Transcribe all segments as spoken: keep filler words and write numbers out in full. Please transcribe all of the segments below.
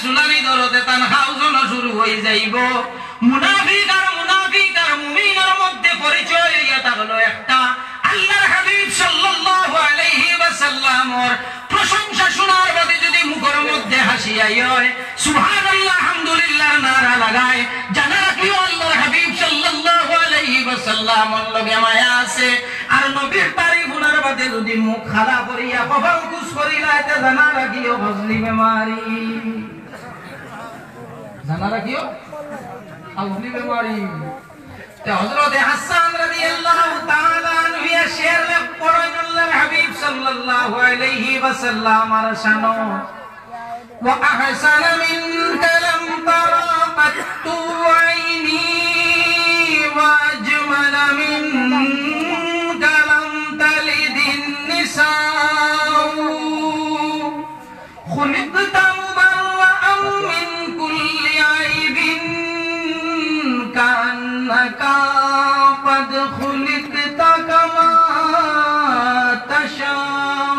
সুলামি দরতে তান হাউজন শুরু হয়ে যাইব মুনাফিক আর মুনাফিক আর মুমিনের মধ্যে পরিচয় এটা হলো একটা আল্লাহর হাবিব সাল্লাল্লাহু আলাইহি ওয়াসাল্লামের প্রশংসা শোনার বাদে যদি মুখের মধ্যে হাসি আয় সুবহানাল্লাহ আলহামদুলিল্লাহ নারা লাগায় জানা কি আল্লাহর হাবিব সাল্লাল্লাহু আলাইহি ওয়াসাল্লামের লগে মায়া আছে আর নবীর তারিফ শোনার বাদে যদি মুখ খারাপ করিয়া কপাল কুস করিলা এটা জানা রাখিও হজলি বেমারি জানা রাখিও হজলি বেমারি তে হযরত হাসান রাদিয়াল্লাহু তাআলা আনহু এর শের লে পড়েন আল্লাহর হাবিব সাল্লাল্লাহু আলাইহি ওয়াসাল্লাম আর শানো ওয়া আহসানা মিনকা লাম তারা কাত্তু আইনি ওয়া আজমালা মিনকা লাম তালিদিন নিসাউ খুলিকতা মুবাররাআন মিন কুল্লি আইবিন কান্নাকা قد خلقت كما تشاء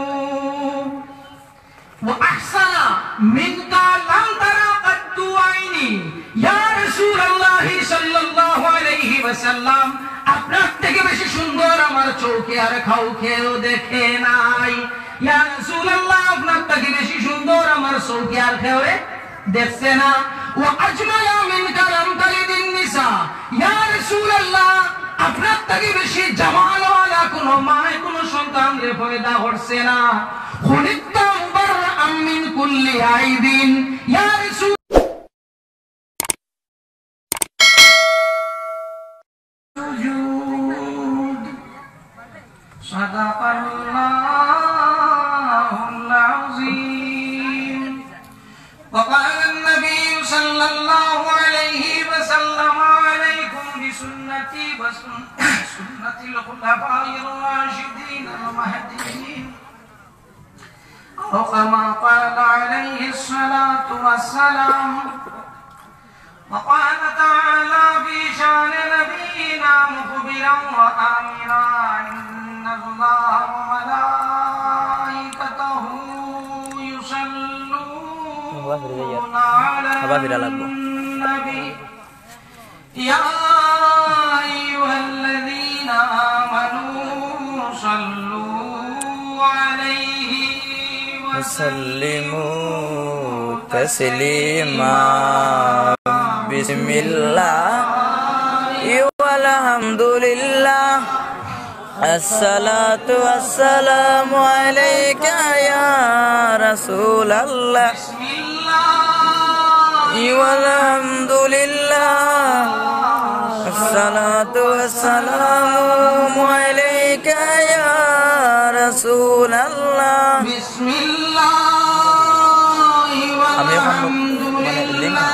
وأحسن منك لم ترى قد عيني يا رسول الله صلى الله عليه وسلم আপনার থেকে বেশি সুন্দর আমার চোখে আর খাও খেও দেখে নাই ইয়া রাসূলুল্লাহ আপনার থেকে বেশি সুন্দর আমার চোখে আর খেও দেখছে না ওয়া আজমালা মিনকা লাম তালিদিন নিসা ইয়া রাসূলুল্লাহ আপনার থেকে বেশি জামালওয়ালা কোন মায় কোন সন্তান রে পয়দা করছে না খুলিকতা মুবাররাআন মিন কুল্লি আইবিন ইয়া রাসূল সাদাকাল্লাহুল আযীম وقال النبي صلى الله عليه وسلم عليكم بسنتي وسنة الخلفاء الراشدين المهديين أو كما قال عليه الصلاة والسلام وقال تعالى في شان نبينا مخبرا وآمرا إن الله وملائكته يصلون على النبي يا أيها الذين آمنوا صلوا عليه وسلموا تسليما بسم الله والحمد لله الصلاة والسلام عليك يا رسول الله والحمد لله الصلاة والسلام عليك يا رسول الله بسم الله والحمد لله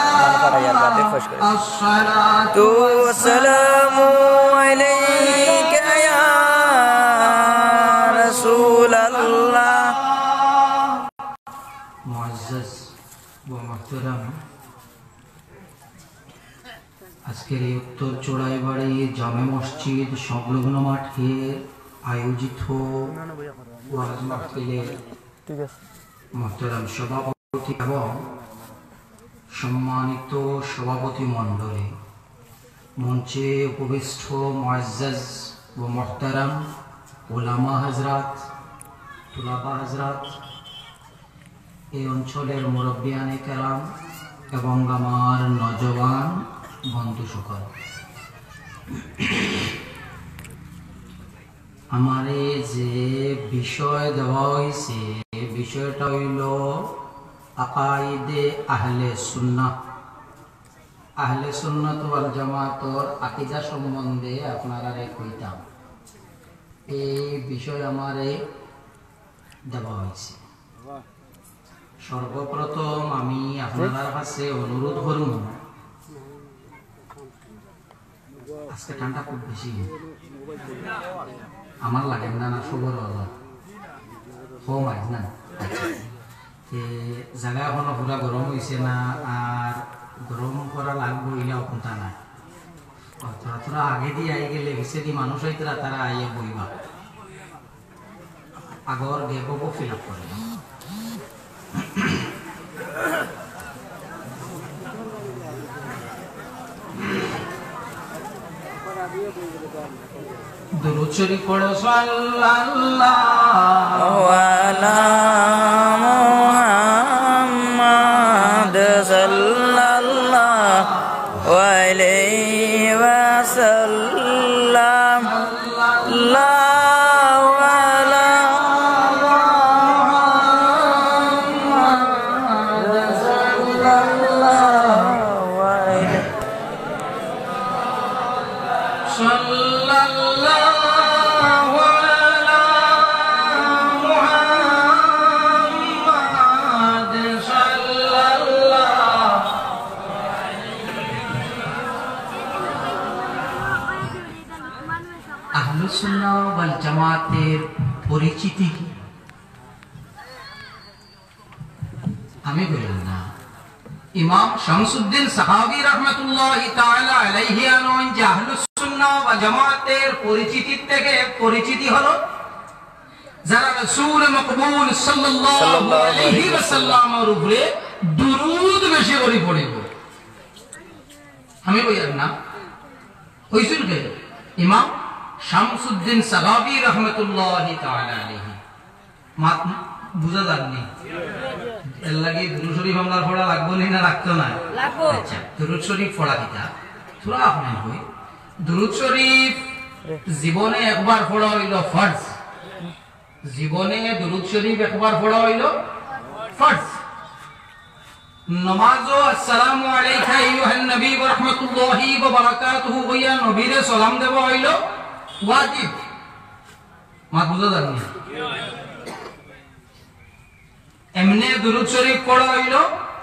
الصلاة والسلام عليك يا رسول الله معزز ومحترم আজকের এই উত্তর চোড়াইবাড়ি জামে মসজিদ সংলগ্ন মাঠে আয়োজিত ওয়াজ মাহফিলের মুহতারাম সভাপতি এবং সম্মানিত সভাপতি মণ্ডলী, মঞ্চে উপবিষ্ট মুআজ্জাজ ও মুহতারাম উলামা হযরত, তুলাবা হযরত, এই অঞ্চলের মুরব্বিয়ানে কেরাম এবং আমার নওজওয়ান বন্ধু সকল, আমারে যে বিষয় দেওয়া হয়েছে বিষয়টা হইল আকাইদে আহলে সুন্নাহ। আহলে সুন্নাত ওয়াল জামাতর আকীদা সম্বন্ধে আপনারা কইতাম, এই বিষয় আমারে দেওয়া হয়েছে। সর্বপ্রথম আমি আপনার কাছে অনুরোধ করব, আজকে ঠান্ডা খুব বেশি আমার লাগে না, না সবর কম আজ না, জায়গা এখনো পুরা গরম হয়েছে না, আর গরম করা লাগবো ইলাও কোনটা না। থোড়া থোড়া আগে দিয়ে আই গেলে বেশি দি মানুষ হইতরা তারা আইয়া বইবা, আগর গেপও ফিল আপ করে। দুরূদ শরীফ পড়ো সাল্লাল্লাহু আলা মুহাম্মাদ সাল্লাল্লাহু আলাইহি ওয়াসাল্লাম আল্লাহু আলা মুহাম্মাদ সাল্লাল্লাহু আলাইহি সাল্লাল্লাহু আলা মুহাম্মাদ সাল্লাল্লাহু আহলুস সুন্নাহ ওয়াল জামাতের পরিচিতি কি? আমি বললাম না, ইমাম শামসুদ্দিন সাহাবী রাহমাতুল্লাহি তাআলা আলাইহি আনন যে আহলুস সুন্নাহ ওয়াল জামাতের পরিচিতি থেকে পরিচিতি হলো যারা রাসূল মকবুল সাল্লাল্লাহু আলাইহি ওয়াসাল্লামের উপরে দুরূদ বেশি করে পড়িব। আমি বললাম না, হইছিল কে? ইমাম শামসুদ্দিন সাহাবী রাহমাতুল্লাহি তাআলা আলাইহি। মাত বুঝা যায়নি এর লাগি দুরূদ শরীফ আমরা পড়া লাগবো না, রাখতো না? লাগবো। আচ্ছা, দুরূদ শরীফ পড়া কিটা সূরা আপনি হই। দুরূদ শরীফ জীবনে একবার পড়া হইল ফরজ। জীবনে দুরূদ শরীফ একবার পড়া হইল ফরজ। নমাজও আসসালামু আলাইকা আইয়ুহান নবী ওয়া রাহমাতুল্লাহি ওয়া বারাকাতুহু বইয়া নবীরে সালাম দেব হইল ওয়াজিব। মা বুঝা যায়নি? এমনি দুরূদ শরীফ পড়া হইল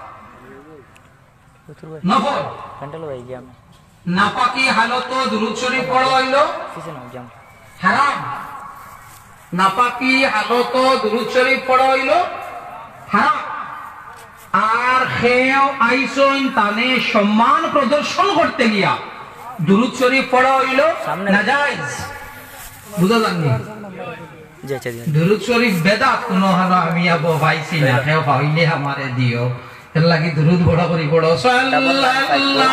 নফল। নাপাকি হালত দুরূদ শরীফ পড়া হইল হারাম। নাপাকি হালত দুরূদ শরীফ পড়া হইল হারাম। আর খেও আইসন তানে সম্মান প্রদর্শন করতে গিয়া দুরূদ শরীফ পড়া হইল নাজায়েজ। বুঝা যায়নি? দুরূদ শরীফ বেদাত কোন হানা আমি আবো পাইছি না, কেউ পাইলে আমারে দিও। এর লাগি দুরূদ বড় করে পড়ো সাল্লাল্লাহু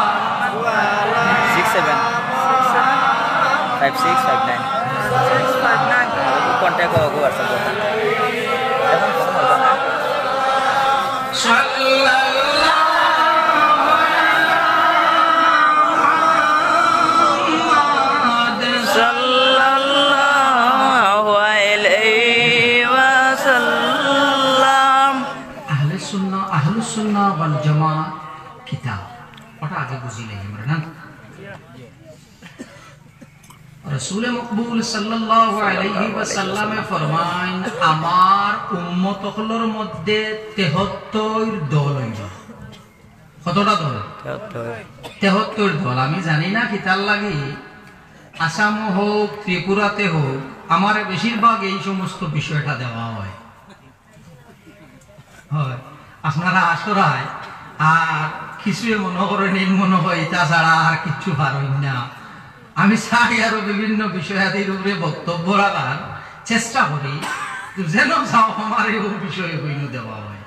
six seven five six five nine contact ko WhatsApp ko এখন ফোন করবা না সাল্লাল্লাহু আলাইহি ওয়াসাল্লাম। আহলে সুন্নাহ আহলুস সুন্নাহ ওয়াল জামাত কিতাব ওটা আগে বুঝিলে আমরা না। রাসূল মকবুল সাল্লাল্লাহু আলাইহি ওয়াসাল্লামে ফরমান আমার উম্মতগুলোর মধ্যে তেহত্তর দল হইল। কতটা দল? তেহত্তর দল। আমি জানি না কিতার লাগি আসাম হোক ত্রিপুরাতে হোক আমার বেশিরভাগ এই সমস্ত বিষয়টা দেওয়া হয়। হয় আপনারা আসরায় আর কিছু মনে করেন এই মনে হয় তাছাড়া আর কিচ্ছু পারেন না। আমি চাই আরো বিভিন্ন বিষয়াদির উপরে বক্তব্য রাখার চেষ্টা করি যেন যাও আমার এই বিষয়ে হইল দেওয়া হয়।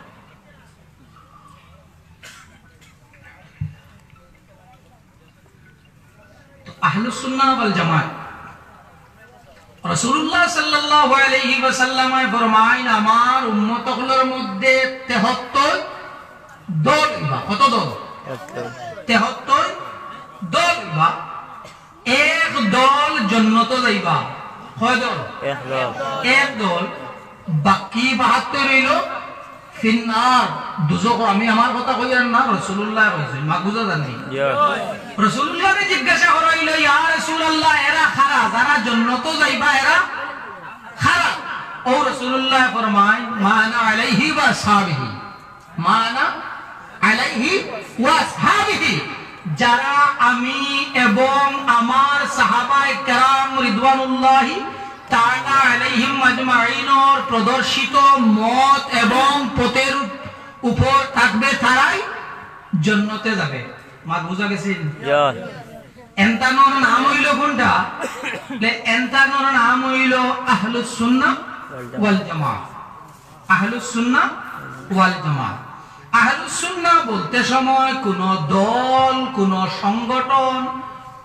আহলুস সুন্নাহ ওয়াল জামাত রাসূলুল্লাহ সাল্লাল্লাহু আলাইহি ওয়াসাল্লাম ফরমায়েন আমার উম্মতগুলোর মধ্যে তেহত্তর দল হইবা। কত দল? তেহত্তর দল হইবা। এক দল জান্নাতে যাইবা। কয় দল? এক দল। এক দল। বাকি বাহাত্তর হইল ফিন্নার দুজক। আমি আমার কথা কইয়ার না, রাসূলুল্লাহ কইছেন। মা বুঝা জানি? রাসূলুল্লাহকে জিজ্ঞাসা করা হইল ইয়া রাসূলুল্লাহ এরা খারা যারা জান্নাতে যাইবা এরা খারা? ও রাসূলুল্লাহ ফরমায় মানা আলাইহি ওয়া আসহাবিহি। মানা আলাইহি ওয়া আসহাবিহি যারা আমি এবং আমার সাহাবায়ে কেরাম রিদওয়ানুল্লাহি তাআলা আলাইহিম আজমাইনের প্রদর্শিত মত এবং পথের উপর থাকবে তারাই জান্নাতে যাবে। মা বুঝা গেছে? এন্তানোর নাম হইল কোনটা? এন্তানোর নাম হইল আহলুস সুন্নাহ ওয়াল জামাত। আহলুস সুন্নাহ ওয়াল জামাত। আহলুস সুন্নাহ বলতে সময় কোন দল কোন সংগঠন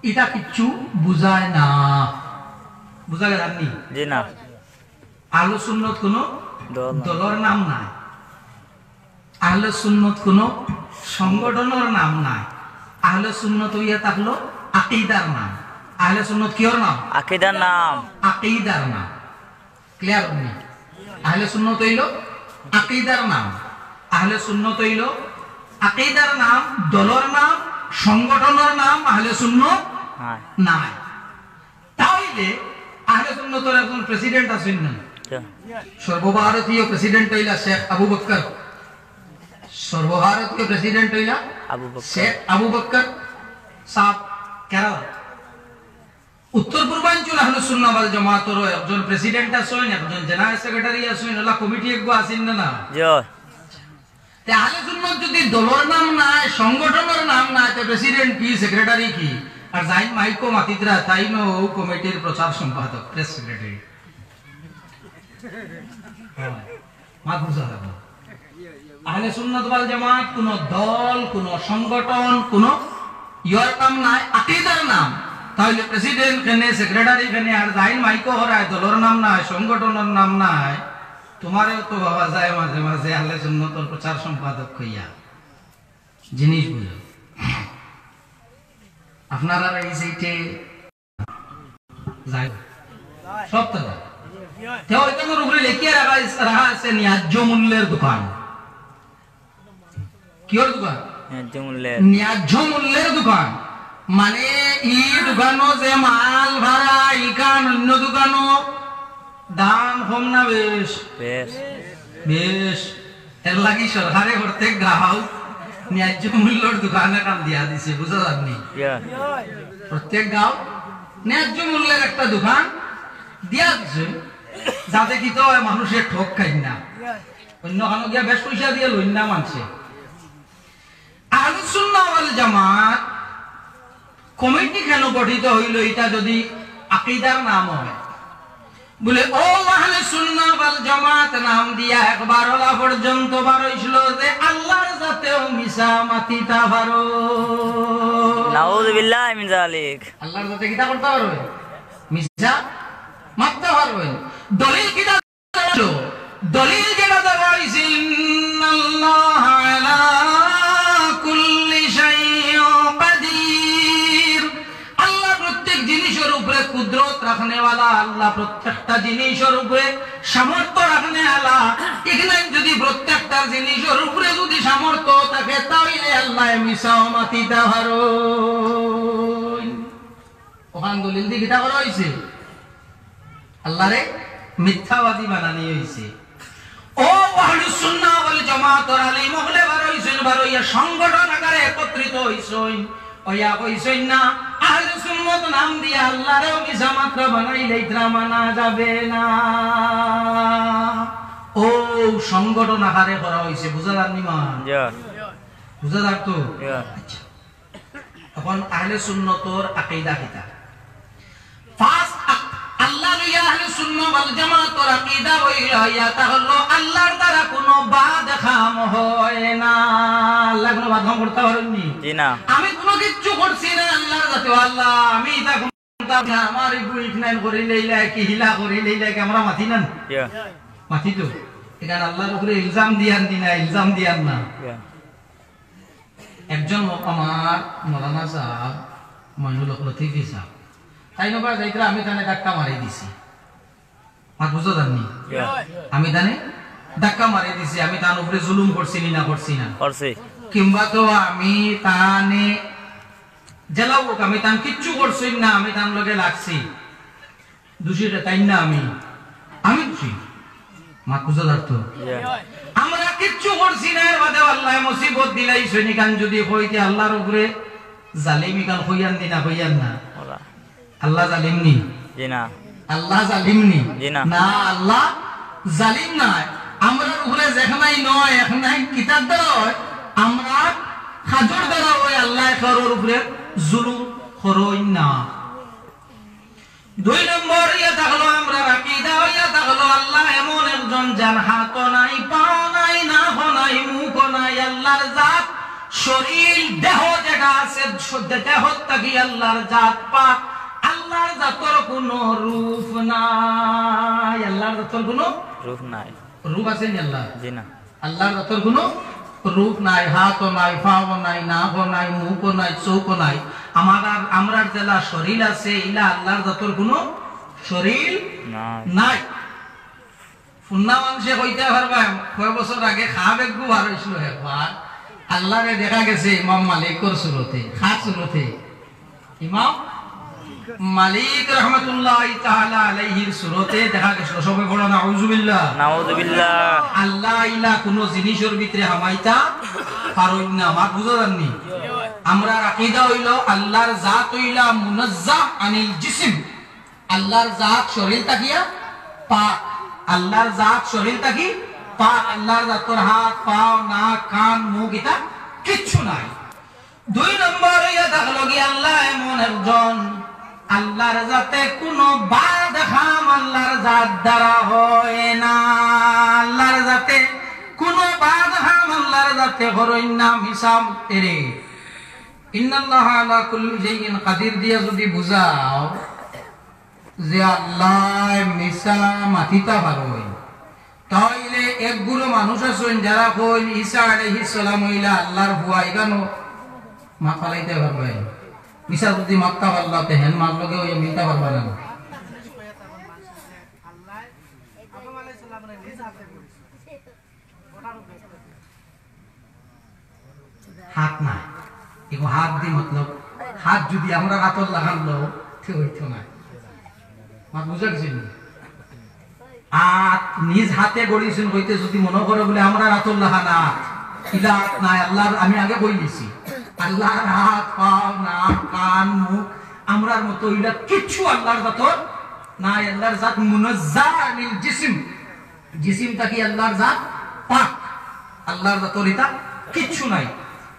এটা কিচ্ছু বুঝায় না। বুঝা গেল আপনি? জি না। আহলে সুন্নত কোনো দল না। দলের নাম নাই, আহলে সুন্নত কোনো সংগঠনের নাম নাই। আহলে সুন্নত হইয়া থাকলো আকীদার নাম। আহলে সুন্নত কিহর নাম? আকীদার নাম। আকীদার নাম। ক্লিয়ার হয়নি? আহলে সুন্নত হইল আকীদার নাম। আহলে সুন্নত হইল আকীদার নাম, দলের নাম, সংগঠনের নাম আহলে সুন্নত হ্যাঁ। নাই। তাহলে আহলে সুন্নতের একজন প্রেসিডেন্ট আছেন না? সর্বভারতীয় প্রেসিডেন্ট হইলা শেখ আবু বকর। সর্বভারতীয় প্রেসিডেন্ট হইলা আবু বকর। শেখ আবু বকর সাহেব কেরালা। উত্তর পূর্বাঞ্চল আহলে সুন্নাহ ওয়াল জামাতের একজন প্রেসিডেন্ট আছেন, একজন জেনারেল সেক্রেটারি আছেন, ওলা কমিটি একগো আছেন না না? জি। তে আহলে সুন্নাত যদি দলের নাম নাই, সংগঠনের নাম নাই, তে প্রেসিডেন্ট কি, সেক্রেটারি কি? আর জাইন মাইকো মাতিতরা তাইনো কমিটির প্রচার সম্পাদক, প্রেস সেক্রেটারি। মাত বুঝা যাবে। আহলে সুন্নাত ওয়াল জামাত কোন দল, কোন সংগঠন, কোন ইয়ার নাম নাই, আকীদার নাম। তাহলে প্রেসিডেন্ট কেনে, সেক্রেটারি কেনে, আর জাইন মাইকো হরায়, দলের নাম নাই, সংগঠনের নাম নাই। তোমারও তো ভাবা যায় মাঝে মাঝে আহলে সুন্নতের প্রচার সম্পাদক হইয়া। জিনিস বুঝো আপনারা এই সেইটে যাই সব তো তেও এটার উপরে লিখিয়ে রাখা রাখা আছে ন্যায্য মূল্যের দোকান। কিহর দোকান? ন্যায্য মূল্যের। ন্যায্য মূল্যের দোকান মানে ই দোকানও যে মাল ভাড়া ইকান অন্য দোকানও দাম কম না বেশ? বেশ বেশ। এর লাগি সরকারে প্রত্যেক গ্রাহক ন্যায্য মূল্যের দোকানে কাম দিয়া দিছে। বুঝা যাননি? প্রত্যেক গাঁও ন্যায্য মূল্যের একটা দোকান দিয়া দিছে, যাতে কি তো মানুষের ঠক খাই না। অন্য খানো গিয়া বেশ পয়সা দিয়ে লইন না মানছে। আহলে সুন্নাহ ওয়াল জামাত কমিটি কেন গঠিত হইল? এটা যদি আকীদার নাম হয়, বলে ও আহলে সুন্নাহ ওয়াল জামাত নাম দিয়া একবার ওলা পর্যন্ত বার হইছিল যে আল্লাহর সাথেও মিশা মাতিতা পারো। নাউযুবিল্লাহি মিন যালিক। আল্লাহর সাথে কিটা করতে পারবে? মিশা মাততে পারবে। দলিল কিটা দাও? দলিল যেটা দেওয়া হইছে ইন্নাল্লাহ আলা কুল্লি শাইইন কাদির। আল্লাহ প্রত্যেক জিনিসের উপরে কুদরত রাখনে ওয়ালা, আল্লাহ প্রত্যেকটা জিনিসের উপরে সামর্থ্য রাখনে ওয়ালা। এখানে যদি প্রত্যেকটা জিনিসের উপরে যদি সামর্থ্য থাকে তাহলে আল্লাহ মিশাও মাতিতে পারো। ওখান দলিল দিয়ে কিটা করা হইছে? আল্লাহরে মিথ্যাবাদী বানানি হইছে। ও আহলে সুন্নাহ ওয়াল জামাতের আলিম হলে বার হইছেন, বার হইয়া সংগঠন আকারে একত্রিত হইছেন। ওয়া কইছেন না আহলে সুন্নাত নাম দিয়ে আল্লাহরে মিশা মাত্র বানাইলে ইতরা মানা যাবে না। ও সংগঠন আকারে করা হইছে। বুঝা যাননি মান? জি। বুঝা যাতো? জি। আচ্ছা, এখন আহলে সুন্নতর আকীদা কিতা? ফার্স্ট আল্লাহ লইয়া আহলে সুন্নাহ ওয়াল জামাতের আকীদা হইলা ইয়া হলো আল্লাহর দ্বারা কোনো বাদ খাম হয় না। আল্লাহ কোনো বাদ খাম করতে পারেননি? জি না। আমি কোনো কিছু করছি না আল্লাহর যাতে আল্লাহ আমি তা করতাম না, আমার এই বুইক নাইন করি লইলা কি হিলা করি লইলা কি আমরা মাথি না? জি। মাথি তো। এখানে আল্লাহর উপরে ইলজাম দিয়ান দিনা, ইলজাম দিয়ান না। জি। একজন আমার মৌলানা সাহেব মইনুল হক লতিফি সাহেব তাই নবা যাইতরা আমি তানে ধাক্কা মারি দিছি। আর বুঝো জানি জি। আমি তানে ধাক্কা মারি দিছি। আমি তার উপরে জুলুম করছি না করছি না? করছি। কিংবা তো আমি তানে জেলাও আমি তান কিচ্ছু করছি না, আমি তার লগে লাগছি দোষীটা তাই না? আমি আমি দোষী? মা বুঝো যাতো? জি। আমরা কিচ্ছু করছি না, এর বাদে আল্লাহ মুসিবত দিলাই সৈনিকান যদি হইতে আল্লাহর উপরে জালিমি কান হইয়ান দিনা হইয়ান না? ওলা। আল্লাহ জালিম নি? জি না। আল্লাহ জালিম নি? জি না। না, আল্লাহ জালিম নাই। আমরা উপরে যেখানেই নয় এখানেই কিতাব দ্বারা হয়, আমরা হাজর দ্বারা হয় আল্লাহ কারোর উপরে জুলুম করই না। দুই নম্বর ইয়া থাকলো আমরা আকীদা ইয়া থাকলো আল্লাহ এমন একজন যার হাত নাই, পা নাই, নাক নাই, মুখ নাই। আল্লাহর জাত শরীর দেহ যেটা আছে দেহ থাকি আল্লাহর জাত পাক আল্লাহর জাতর কোনো রূপ নাই আল্লাহর জাতর কোনো রূপ নাই রূপ আছে নি আল্লাহ জি না আল্লাহর জাতর কোনো রূপ নাই হাতও নাই পাও নাই নাকও নাই মুখও নাই চোখও নাই আমার আমরা যেলা শরীর আছে ইলা আল্লাহর জাতর কোনো শরীর নাই ফুন্না মানুষে কইতে পারবা কয় বছর আগে খাব একটু বার হয়েছিল একবার আল্লাহরে দেখা গেছে ইমাম মালিকর সুরতে খাস সুরতে ইমাম মালিক রহমতুল্লাহ তাআলা আলাইহির সুরতে দেখা গেছিল সবে বড় নাউজুবিল্লাহ নাউজুবিল্লাহ আল্লাহ ইলা কোন জিনিসের ভিতরে হামাইতা পারুন না মা বুঝা জাননি আমরা আকীদা হইল আল্লাহর জাত হইলা মুনাজ্জাহ আনিল জিসম আল্লাহর জাত শরীর তাকিয়া পাক আল্লাহর জাত শরীর তাকি পাক আল্লাহর জাতর হাত পাও নাক কান মুখ এটা কিচ্ছু নাই দুই নম্বর ইয়া থাকলো কি আল্লাহ এমন একজন আল্লাহর জাতে কোনো বাদ খাম আল্লাহর জাত দ্বারা হয় না আল্লাহর জাতে কোনো বাদ খাম আল্লাহর জাতে হরইন না হিসাব তেরে ইন্নাল্লাহা আলা কুল্লি শাইইন কাদির দিয়া যদি বুঝাও যে আল্লাহ মিসা মাথিতা পারই তাইলে এক গুরু মানুষ আছেন যারা কইন ঈসা আলাইহিস সালাম হইলা আল্লাহর বুয়াই গানো মা ফালাইতে পারবে মিসা যদি মাত্তা আল্লাহতে হেন মার লগে ওই মিলতে পারবে না হাত না এগো হাত দি মতলব হাত যদি আমরা হাতর লাগালো ঠিক হইতো না মা বুঝা গেছিল আত নিজ হাতে গড়িয়েছেন হইতে যদি মনে করে বলে আমরা হাতর লাগানা ইলা নাই আল্লাহর আমি আগে বই দিছি আল্লাহর হাত পাও নাক কান মুখ আমরার মতো ইলা কিচ্ছু আল্লাহর জাতর নাই আল্লাহর জাত মুনাজ্জাহ আনিল জিসম জিসিমটা কি আল্লাহর জাত পাক আল্লাহর জাতর এটা কিচ্ছু নাই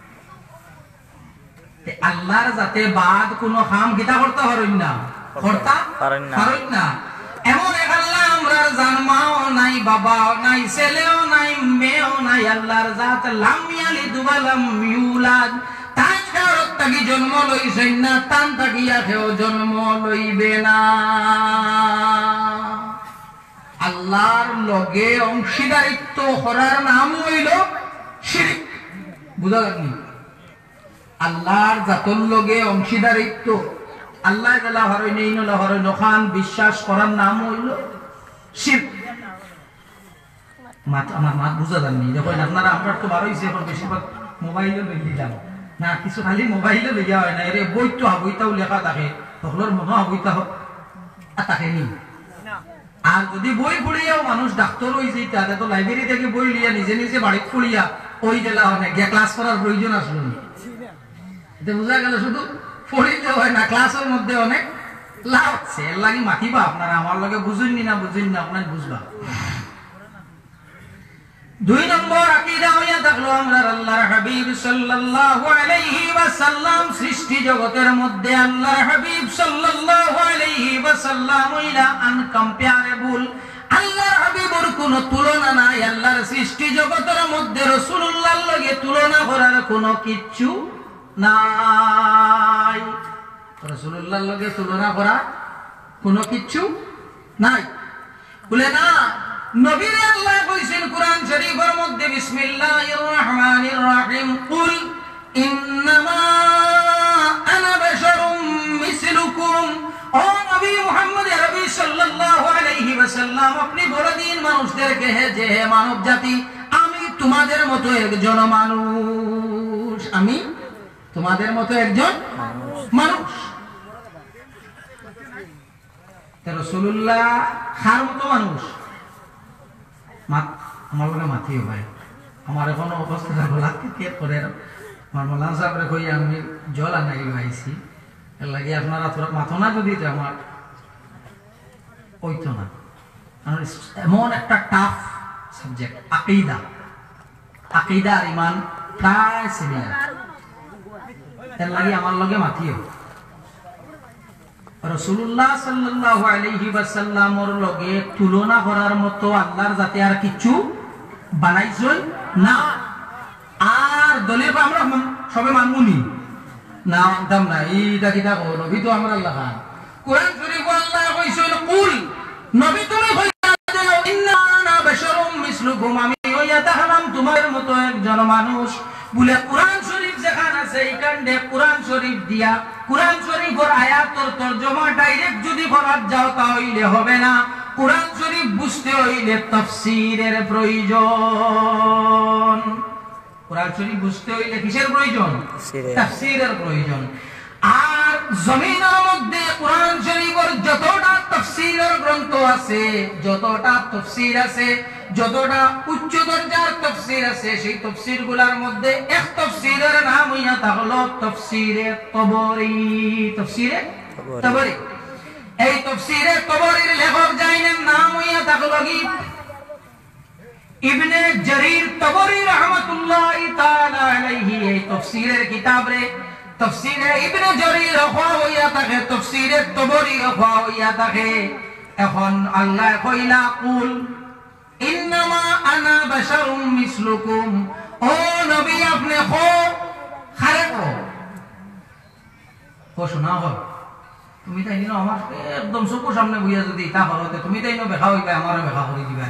তে আল্লাহর জাতে বাদ কোনো কাম কিতা করতে পারেন না করতে পারেন না পারেন না এমন এক আল্লাহ আমরা জন্মাও নাই বাবাও নাই ছেলেও নাই মেয়েও নাই আল্লাহর জাত লাম ইয়ালিদ ওয়া লাম ইউলাদ তাই কারত তাকি জন্ম লইছেন না তান তাকিয়া কেউ জন্ম লইবে না আল্লাহর লগে অংশীদারিত্ব করার নাম হইল শিরক বুঝা লাগনি আল্লাহর জাতর লগে অংশীদারিত্ব আল্লাহ তাআলা হরইনে ইনলা হরইন খান বিশ্বাস করার নাম হইল শিরক মাত আমার মাত বুঝা জাননি দেখেন আপনারা আমরা তো বার হইছে এখন বেশিরভাগ মোবাইলে লই দিলাম না কিছু খালি মোবাইলে লইয়া হয় না এর বইতো বইতাও লেখা থাকে তখনর মনো বইতা থাকে নি আর যদি বই পড়িয়াও মানুষ ডাক্তার হই যাই তাহলে তো লাইব্রেরি থেকে বই লিয়া নিজে নিজে বাড়ি পড়িয়া ওই জেলা অনেক গিয়া ক্লাস করার প্রয়োজন আসলো না এটা বোঝা গেল শুধু পড়িতে হয় না ক্লাসের মধ্যে অনেক লাভ আছে এর লাগি মাতিবা আপনারা আমার লগে বুঝুননি না বুঝুন না আপনার বুঝবা দুই নম্বর আকীদা হইয়া থাকলো আমরা আল্লাহর হাবিব সাল্লাল্লাহু আলাইহি ওয়াসাল্লাম সৃষ্টি জগতের মধ্যে আল্লাহর হাবিব সাল্লাল্লাহু আলাইহি ওয়াসাল্লাম হইলা আনকম্পারেবল আল্লাহর হাবিবের কোনো তুলনা নাই আল্লাহর সৃষ্টি জগতের মধ্যে রাসূলুল্লাহর লগে তুলনা করার কোনো কিচ্ছু নাই রাসূলুল্লাহর লগে তুলনা করা কোনো কিচ্ছু নাই বলে না নবীর আল্লাহ কইছেন কোরআন শরীফের মধ্যে বিসমিল্লাহির রহমানির রহিম কুল ইন্নামা আনা বাশারুম মিসলুকুম ও নবী মুহাম্মদ আরবি সাল্লাল্লাহু আলাইহি ওয়াসাল্লাম আপনি বলে দিন মানুষদেরকে হে যে হে মানব জাতি আমি তোমাদের মতো একজন মানুষ আমি তোমাদের মতো একজন মানুষ তে রাসূলুল্লাহ খার মতো মানুষ আমার লগে মাতিও ভাই আমার এখনো অবস্থা গোলাকে কে করে আমার মৌলানা সাহেবরে কই আমি জল আনাই আইছি এর লাগে আপনারা তোরা মাথো না যদি আমার ওইতো না এমন একটা টাফ সাবজেক্ট আকীদা আকীদা আর ঈমান প্রায় সিমিলার এর লাগে আমার লগে মাতিও রাসূলুল্লাহ সাল্লাল্লাহু আলাইহি ওয়াসাল্লামের লগে তুলনা করার মতো আল্লাহর জাতে আর কিছু বানাইছই না আর দলিল আমরা সবে মানমুনি না মানতাম না এইটা কিতা কো নবী তো আমরা আল্লাহ খান কোরআন শরীফ আল্লাহ কইছিল কুল নবী তুমি কইয়া দাও ইন্না বাশারুম মিসলুকুম আমি হইয়া তাহলাম তোমার মতো একজন মানুষ বলে কোরআন শরীফ যেখানে আছে এইখানে কোরআন শরীফ দিয়া কোরআন শরীফের আয়াতের তরজমা ডাইরেক্ট যদি করার যাও তাহলে হবে না কোরআন শরীফ বুঝতে হইলে তাফসীরের প্রয়োজন কোরআন শরীফ বুঝতে হইলে কিসের প্রয়োজন তাফসীরের প্রয়োজন আর জমিনের মধ্যে কোরআন শরীফের যতটা তাফসীরের গ্রন্থ আছে যতটা তাফসীর আছে যতটা উচ্চ দরজার তাফসীর আছে সেই তাফসীরগুলোর মধ্যে এক তাফসীরের নাম হইয়া থাকলো তাফসীরে তবরী তাফসীরে তবরী এই তাফসীরে তবরীর লেখক জানেন নাম হইয়া থাকলো কি ইবনে জারীর তবরী রাহমাতুল্লাহি তাআলা আলাইহি এই তাফসীরের কিতাব রে তাফসীরে ইবনে জারীর হওয়া হইয়া থাকে তাফসীরে তবরী হওয়া হইয়া থাকে এখন আল্লাহ কইলা কুল ইন্নামা আনা বাশারুম মিসলুকুম ও নবী আপনি কো খারে কো কো শোনা হো তুমি তাই নিনো আমার একদম চোখের সামনে বইয়া যদি তা হরতে তুমি তাই নো বেখা হইবা আমারও বেখা করে দিবা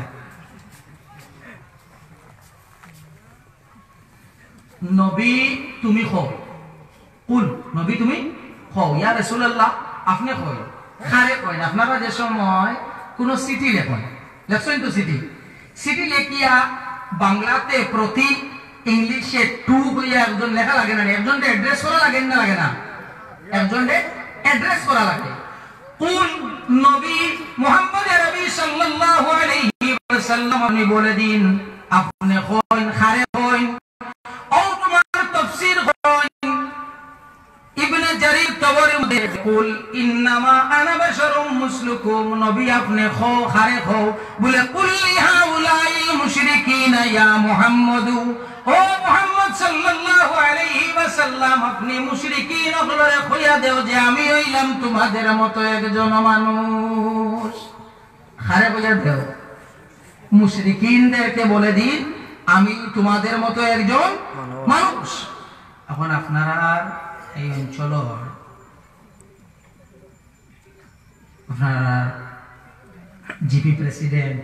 নবী তুমি কো কুল নবী তুমি কো ইয়া রাসূলুল্লাহ আপনি কই খারে কই আপনারা যে সময় কোন চিঠি লেখেন লেখছেন তো চিঠি চিঠি লেখিয়া বাংলাতে প্রতি ইংলিশে টু হইয়া একজন লেখা লাগে না একজনকে অ্যাড্রেস করা লাগে না লাগে না একজনকে অ্যাড্রেস করা লাগে কুল নবী মুহাম্মদ আরবি সাল্লাল্লাহু আলাইহি ওয়াসাল্লাম আপনি বলে দিন আপনি কইন খারে কইন ও তোমার তাফসীর কইন ইবনে জারীর তবরীর মধ্যে কুল ইন্নামা আনা বাশারুম মিসলুকুম নবী আপনি খো খারে খো বলে কুল হাউলাইল মুশরিকিনা ইয়া মুহাম্মদ ও মুহাম্মদ সাল্লাল্লাহু আলাইহি ওয়াসাল্লাম আপনি মুশরিকিন ওগুলোরে কইয়া দেও যে আমি হইলাম তোমাদের মতো একজন মানুষ খারে কইয়া দেও মুশরিকিনদেরকে বলে দিন আমি তোমাদের মতো একজন মানুষ এখন আপনারা এই অঞ্চল আপনারা জিপি প্রেসিডেন্ট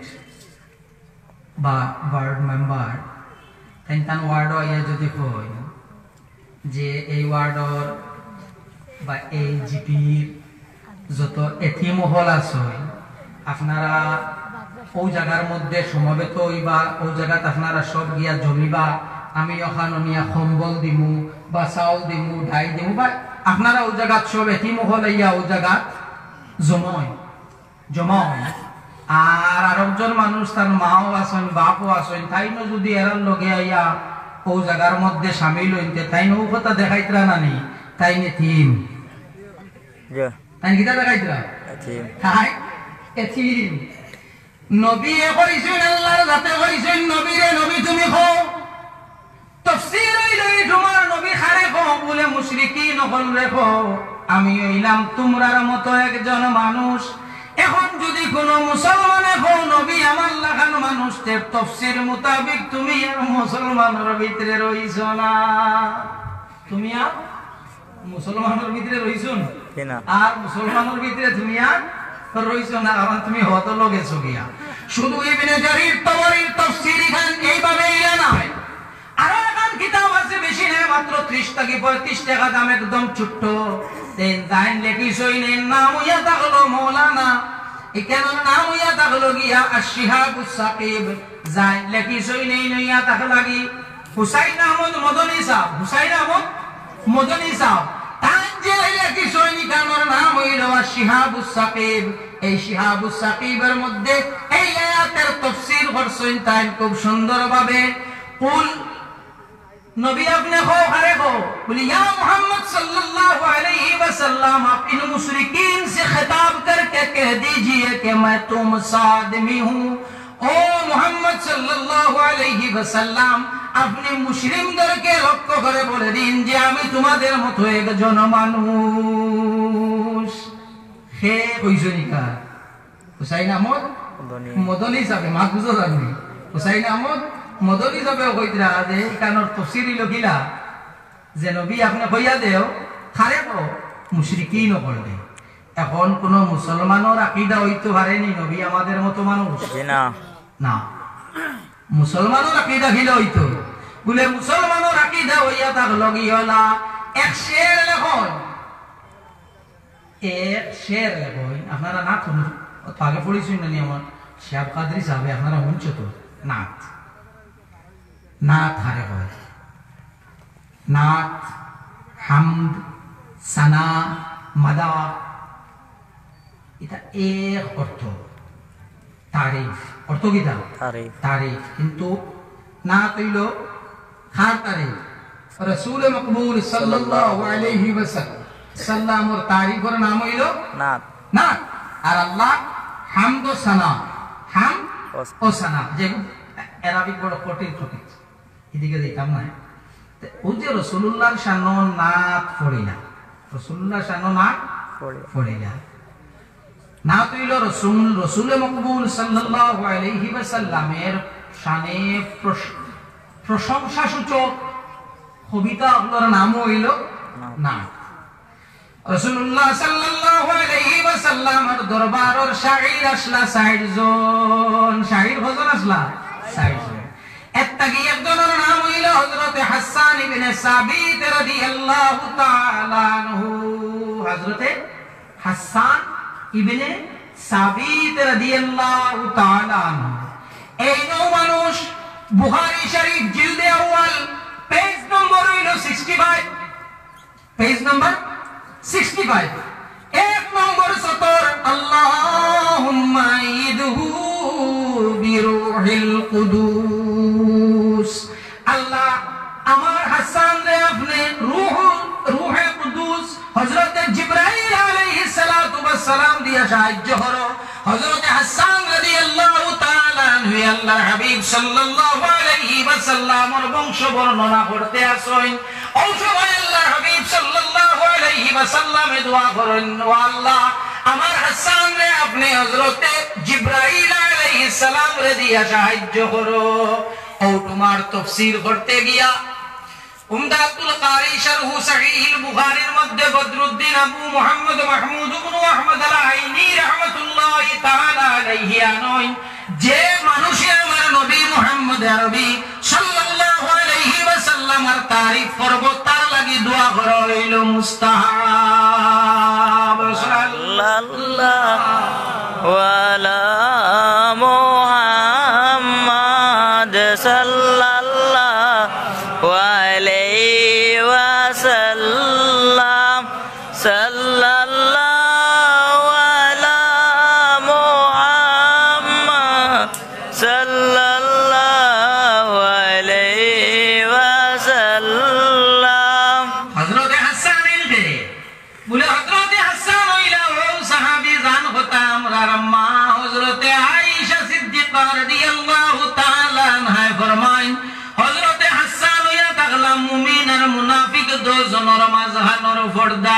বা ওয়ার্ড মেম্বার তান ওয়ার্ড আইয়া যদি কই যে এই ওয়ার্ডর বা এই জিপির যত এথি মহল আছে আপনারা ওই জায়গার মধ্যে সমবেত হইবা ওই জায়গাত আপনারা সব গিয়া জমিবা আমি ওখানে নিয়া কম্বল দিমু বা চাউল দিমু ঢাই দিমু বা আপনারা ওই জায়গাত সব এথি মহল আইয়া ওই জায়গাত জমায় জমায় আর আরেকজন মানুষ তার মাও আসেন বাপও আসেন তাই না যদি এরার লগে আইয়া ও জায়গার মধ্যে সামিল হইতে তাই না ও কথা দেখাইতরা নানি তাই নে থিম তাই কিতা দেখাইতরা তাই এথিম নবী কইছেন আল্লাহর জাতে কইছেন নবী রে নবী তুমি কও তাফসীর হইলে তোমার নবী খারে কও বলে মুশরিকিন হল রে কও আমি হইলাম তোমরার মতো একজন মানুষ এখন যদি কোন মুসলমানে কও নবী আমার লাগানো মানুষ তে তাফসীর মোতাবেক তুমি আর মুসলমানের ভিতরে রইছো না তুমি আর মুসলমানের ভিতরে রইছো না আর মুসলমানের ভিতরে তুমি আর রইছো না কারণ তুমি হত লগে গিয়া শুধু ইবনে জারীর তবরীর তাফসীর এখান এইভাবে ইয়া না আর এখন কিতাব আছে বেশি না মাত্র ত্রিশ থেকে পঁয়ত্রিশ টাকা দাম একদম ছোট দেন জাইন লেখিছই নেন নাম ইয়া তাহলো মাওলানা এখানে নাম ইয়া তাহলো গিয়া আশ-শিহাবুস সাকিব জাইন লেখিছই নেন ইয়া তাহলো লাগি হুসাইন আহমদ মদনী সাহেব হুসাইন আহমদ মদনী সাহেব তানজে লেখিছই নি কানোর নাম হইলো আশ-শিহাবুস সাকিব এই শিহাবুস সাকিবের মধ্যে এই আয়াতের তাফসীর করছেন তাই খুব সুন্দরভাবে কুল नबी अपने खो खरे को बोली या मोहम्मद सल्लल्लाहु अलैहि वसल्लम आप इन मुशरिकीन से खिताब करके कह दीजिए कि मैं तुम सादमी हूँ ओ मोहम्मद सल्लल्लाहु अलैहि वसल्लम अपने मुस्लिम दर के लक्ष्य करे बोले दिन जे आमी तुम्हादेर मतो एकজন মানুষ হে কইছনি কা হুসাইন আহমদ মদনী সাহেব মাহফুজ জানি হুসাইন আহমদ মদনী যাবে কইতরা যে কানোর তফসির লখিলা যে নবী আপনি কইয়া দেও খারে কো মুশরিকিন করবে এখন কোন মুসলমানের আকীদা হইতে পারেনি নবী আমাদের মতো মানুষ না না মুসলমানের আকীদা ছিল হইতো বলে মুসলমানের আকীদা হইয়া থাকলো কি হলা এক শের লেখন এক শের লেখন আপনারা না শুনুন তো আগে পড়েছেন না আমার শেখ কাদরি সাহেব আপনারা শুনছো তো নাথ নাথ হারে হয় নাথ হামদ সানা মাদা এটা এক অর্থ তারিফ অর্থ কি দাও তারিফ তারিফ কিন্তু না তৈল খার তারিফ রাসূল মকবুল সাল্লাল্লাহু আলাইহি ওয়াসাল্লাম এর তারিফের নাম হইল নাত না আর আল্লাহ হামদ ও সানা হাম ও সানা যে আরবিক বড় কঠিন টপিক এদিকে দিতাম না ও যে রাসূলুল্লাহর শানো নাত পড়িলা রাসূলুল্লাহর শানো নাত পড়িলা না তৈল রাসূল রাসূল মকবুল সাল্লাল্লাহু আলাইহি ওয়াসাল্লামের শানে প্রশংসা সূচক কবিতা আপনার নাম হইল না রাসূলুল্লাহ সাল্লাল্লাহু আলাইহি ওয়াসাল্লামের দরবারের শাইর আসলা ষাট জন শাইর কজন আসলা ষাট জন এত্তাকি একজনের নাম হইল হযরত হাসান ইবনে সাবিত রাদিয়াল্লাহু তাআলা আনহু হযরত হাসান ইবনে সাবিত রাদিয়াল্লাহু তাআলা আনহু এই নও মানুষ বুখারী শরীফ জিলদে আউয়াল পেজ নম্বর হইল पैंसठ পেজ নম্বর पैंसठ এক নম্বর সতর আল্লাহুম্মা ইদহু বিরূহিল কুদুস আল্লাহ আমার হাসান রে আপনি রূহ রূহে কুদুস হযরত জিবরাইল আলাইহিস সালাতু ওয়াস সালাম দিয়া সাহায্য করো হযরত হাসান রাদিয়াল্লাহু তাআলা আনহু আল্লাহর হাবিব সাল্লাল্লাহু আলাইহি ওয়াসাল্লামের বংশ বর্ণনা করতে আসেন ও সময় আল্লাহর হাবিব সাল্লাল্লাহু আলাইহি ওয়াসাল্লামে দোয়া করেন ও আল্লাহ আমার হাসান রে আপনি হযরত জিবরাইল আলাইহিস সালাম রে দিয়া সাহায্য করো ও তোমার তাফসীর করতে গিয়া উমদাতুল কারি শরহ সহিহ বুখারীর মধ্যে বদরুদ্দিন আবু মুহাম্মদ মাহমুদ ইবনে আহমদ আল-আইনি রাহমাতুল্লাহি তাআলা আলাইহি আনয় যে মানুষে আমার নবী মুহাম্মদ আরবি সাল্লাল্লাহু আলাইহি ওয়াসাল্লামের তারিফ করব তার লাগি দোয়া করা হইল মুস্তাহাব সাল্লাল্লাহু আলা মুহাম্মাদ সাল্লাল্লাহু আলাইহি ওয়াসাল্লাম সাল্লাল্লাহু আলা মুহাম্মাদ সাল্লাল্লাহু আলাইহি ওয়াসাল্লাম হযরত হাসান ইলবে বলে হযরত হাসান হইলা ও সাহাবী জান হতা আমরার মা হযরত আয়েশা সিদ্দিকা রাদিয়াল্লাহু তাআলা আনহা ফরমায় হযরত হাসান হইয়া তাগলা মুমিন আর মুনাফিক দুজনের মাঝখানের পর্দা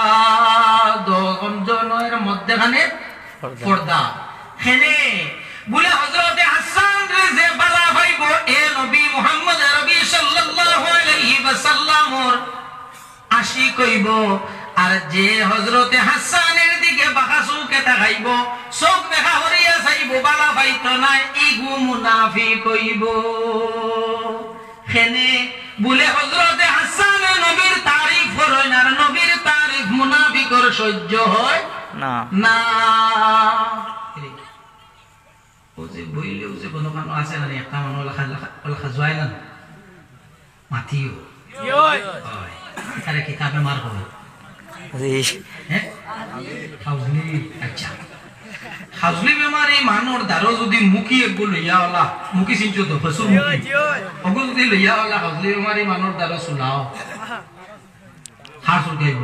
দুজনের মধ্যখানে পর্দা হেনে বলে হযরত হাসান রে যে বালা ভাইবো এ নবী মুহাম্মদ আরবি সাল্লাল্লাহু আলাইহি ওয়াসাল্লামর আশিক হইব আর যে হযরত হাসানের দিকে বাঁকা চোখে তাকাইব চোখ দেখা হরিয়া চাইব বালা ভাইত নাই ইগু মুনাফিক হইব হেনে বলে হযরত হাসান নবীর তারিফ করেন আর নবীর তারিফ মুনাফিকর সহ্য হয় না না ও যে বইলে ও যে কোনো কারণ আছে না একটা মানুষ লেখা লেখা যায় না মাতিও হয় তারে কিতাবে মার হবে হ্যাঁ হাউজলি আচ্ছা হাউজলি বেমারি মানুষ দারো যদি মুখি একগু লইয়া ওলা মুখি চিনছো তো ফসুর মুখি ওগু যদি লইয়া ওলা হাউজলি বেমারি মানুষ দারো শুনাও হার সুলকাইব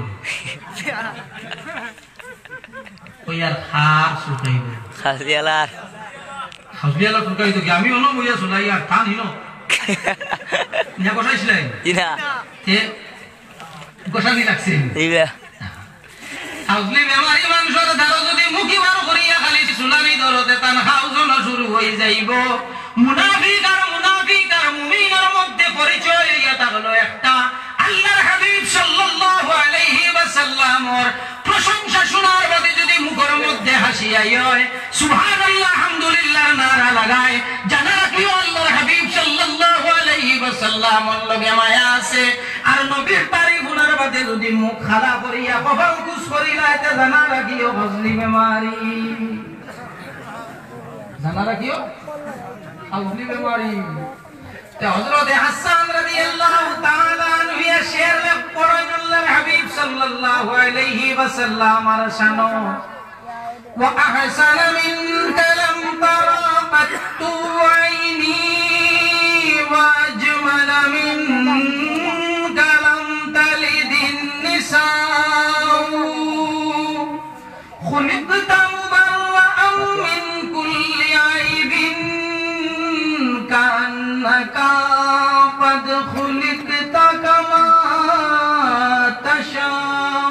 ওই আর হার সুলকাইব খালিয়ালার হাউজলি আলা সুলকাইতো কি আমি অনো বইয়া শুনাই আর টান হিনো নিয়া কষাইছিলেন ইনা তে কষানি লাগছে ইলা হাউজলি বেমারি মানুষের দারো যদি মুখি বার করিয়া খালি সুলানি ধরতে তান হাউজন শুরু হয়ে যাইব মুনাফিক আর মুনাফিক জমিনের মধ্যে পরিচয় এটা হলো একটা আল্লাহর হাবিব সাল্লাল্লাহু আলাইহি ওয়াসাল্লামের প্রশংসা শোনার বাদে যদি মুখের মধ্যে হাসি আয় সুবহানাল্লাহ আলহামদুলিল্লাহ নারা লাগায় জানা রাখিও আল্লাহর হাবিব সাল্লাল্লাহু আলাইহি ওয়াসাল্লামের লগে মায়া আছে আর নবীর তারিফ শোনার বাদে যদি মুখ খালা করিয়া কপাল কুস করিলা এটা জানা রাখিও হজলি বেমারি জানা রাখিও হজলি বেমারি তে হযরত হাসান রাদিয়াল্লাহু তাআলা আনহু এর শের লে পড়েন আল্লাহর হাবিব সাল্লাল্লাহু আলাইহি ওয়াসাল্লাম আর শানো ওয়া আহসানা মিনকা লাম তারা কাত্তু আইনি ওয়া আজমালা মিনকা লাম তালিদিন নিসাউ খুলিকতা মুবাররাআন মিন কুল্লি আইবিন كأنك قد خلقت كما تشاء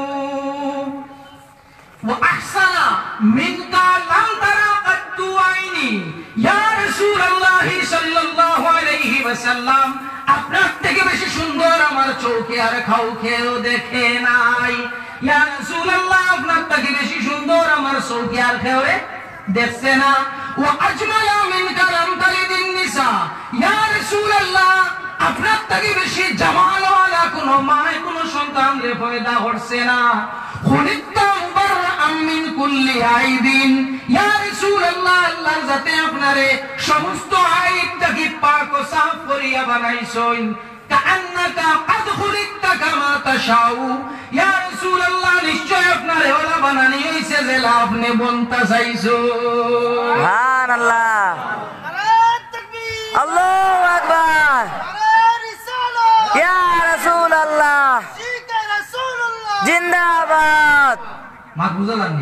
وأحسن منك لم ترى قد عيني يا رسول الله صلى الله عليه وسلم আপনার থেকে বেশি সুন্দর আমার চোখে আর খাও খেয়েও দেখে নাই ইয়া রাসূলুল্লাহ আপনার থেকে বেশি সুন্দর আমার চোখে আর খেয়ে দেখছে না ওয়া আজমালা মিন কালাম তালিদিন নিসা ইয়া রাসূলুল্লাহ আপনার থেকে বেশি জামাল ওয়ালা কোন মা কোন সন্তান রে পয়দা করছে না খুলিকতা মুবাররাআম মিন কুল্লি আইবিন ইয়া রাসূলুল্লাহ আল্লাহর জাতে আপনারে সমস্ত আইব থেকে পাক ও সাফ করিয়া বানাইছেন কাআন্নাকা قد خلقت كما تشاء ইয়া রাসূলুল্লাহ নিশ্চয় আপনারে ওলা বানানি হইছে যে আপনি বনতা চাইছো সুবহানাল্লাহ নারায়ে তাকবীর আল্লাহু আকবার নারায়ে রিসালাত ইয়া রাসূলুল্লাহ জিকে রাসূলুল্লাহ জিন্দাবাদ মাত বুঝালানি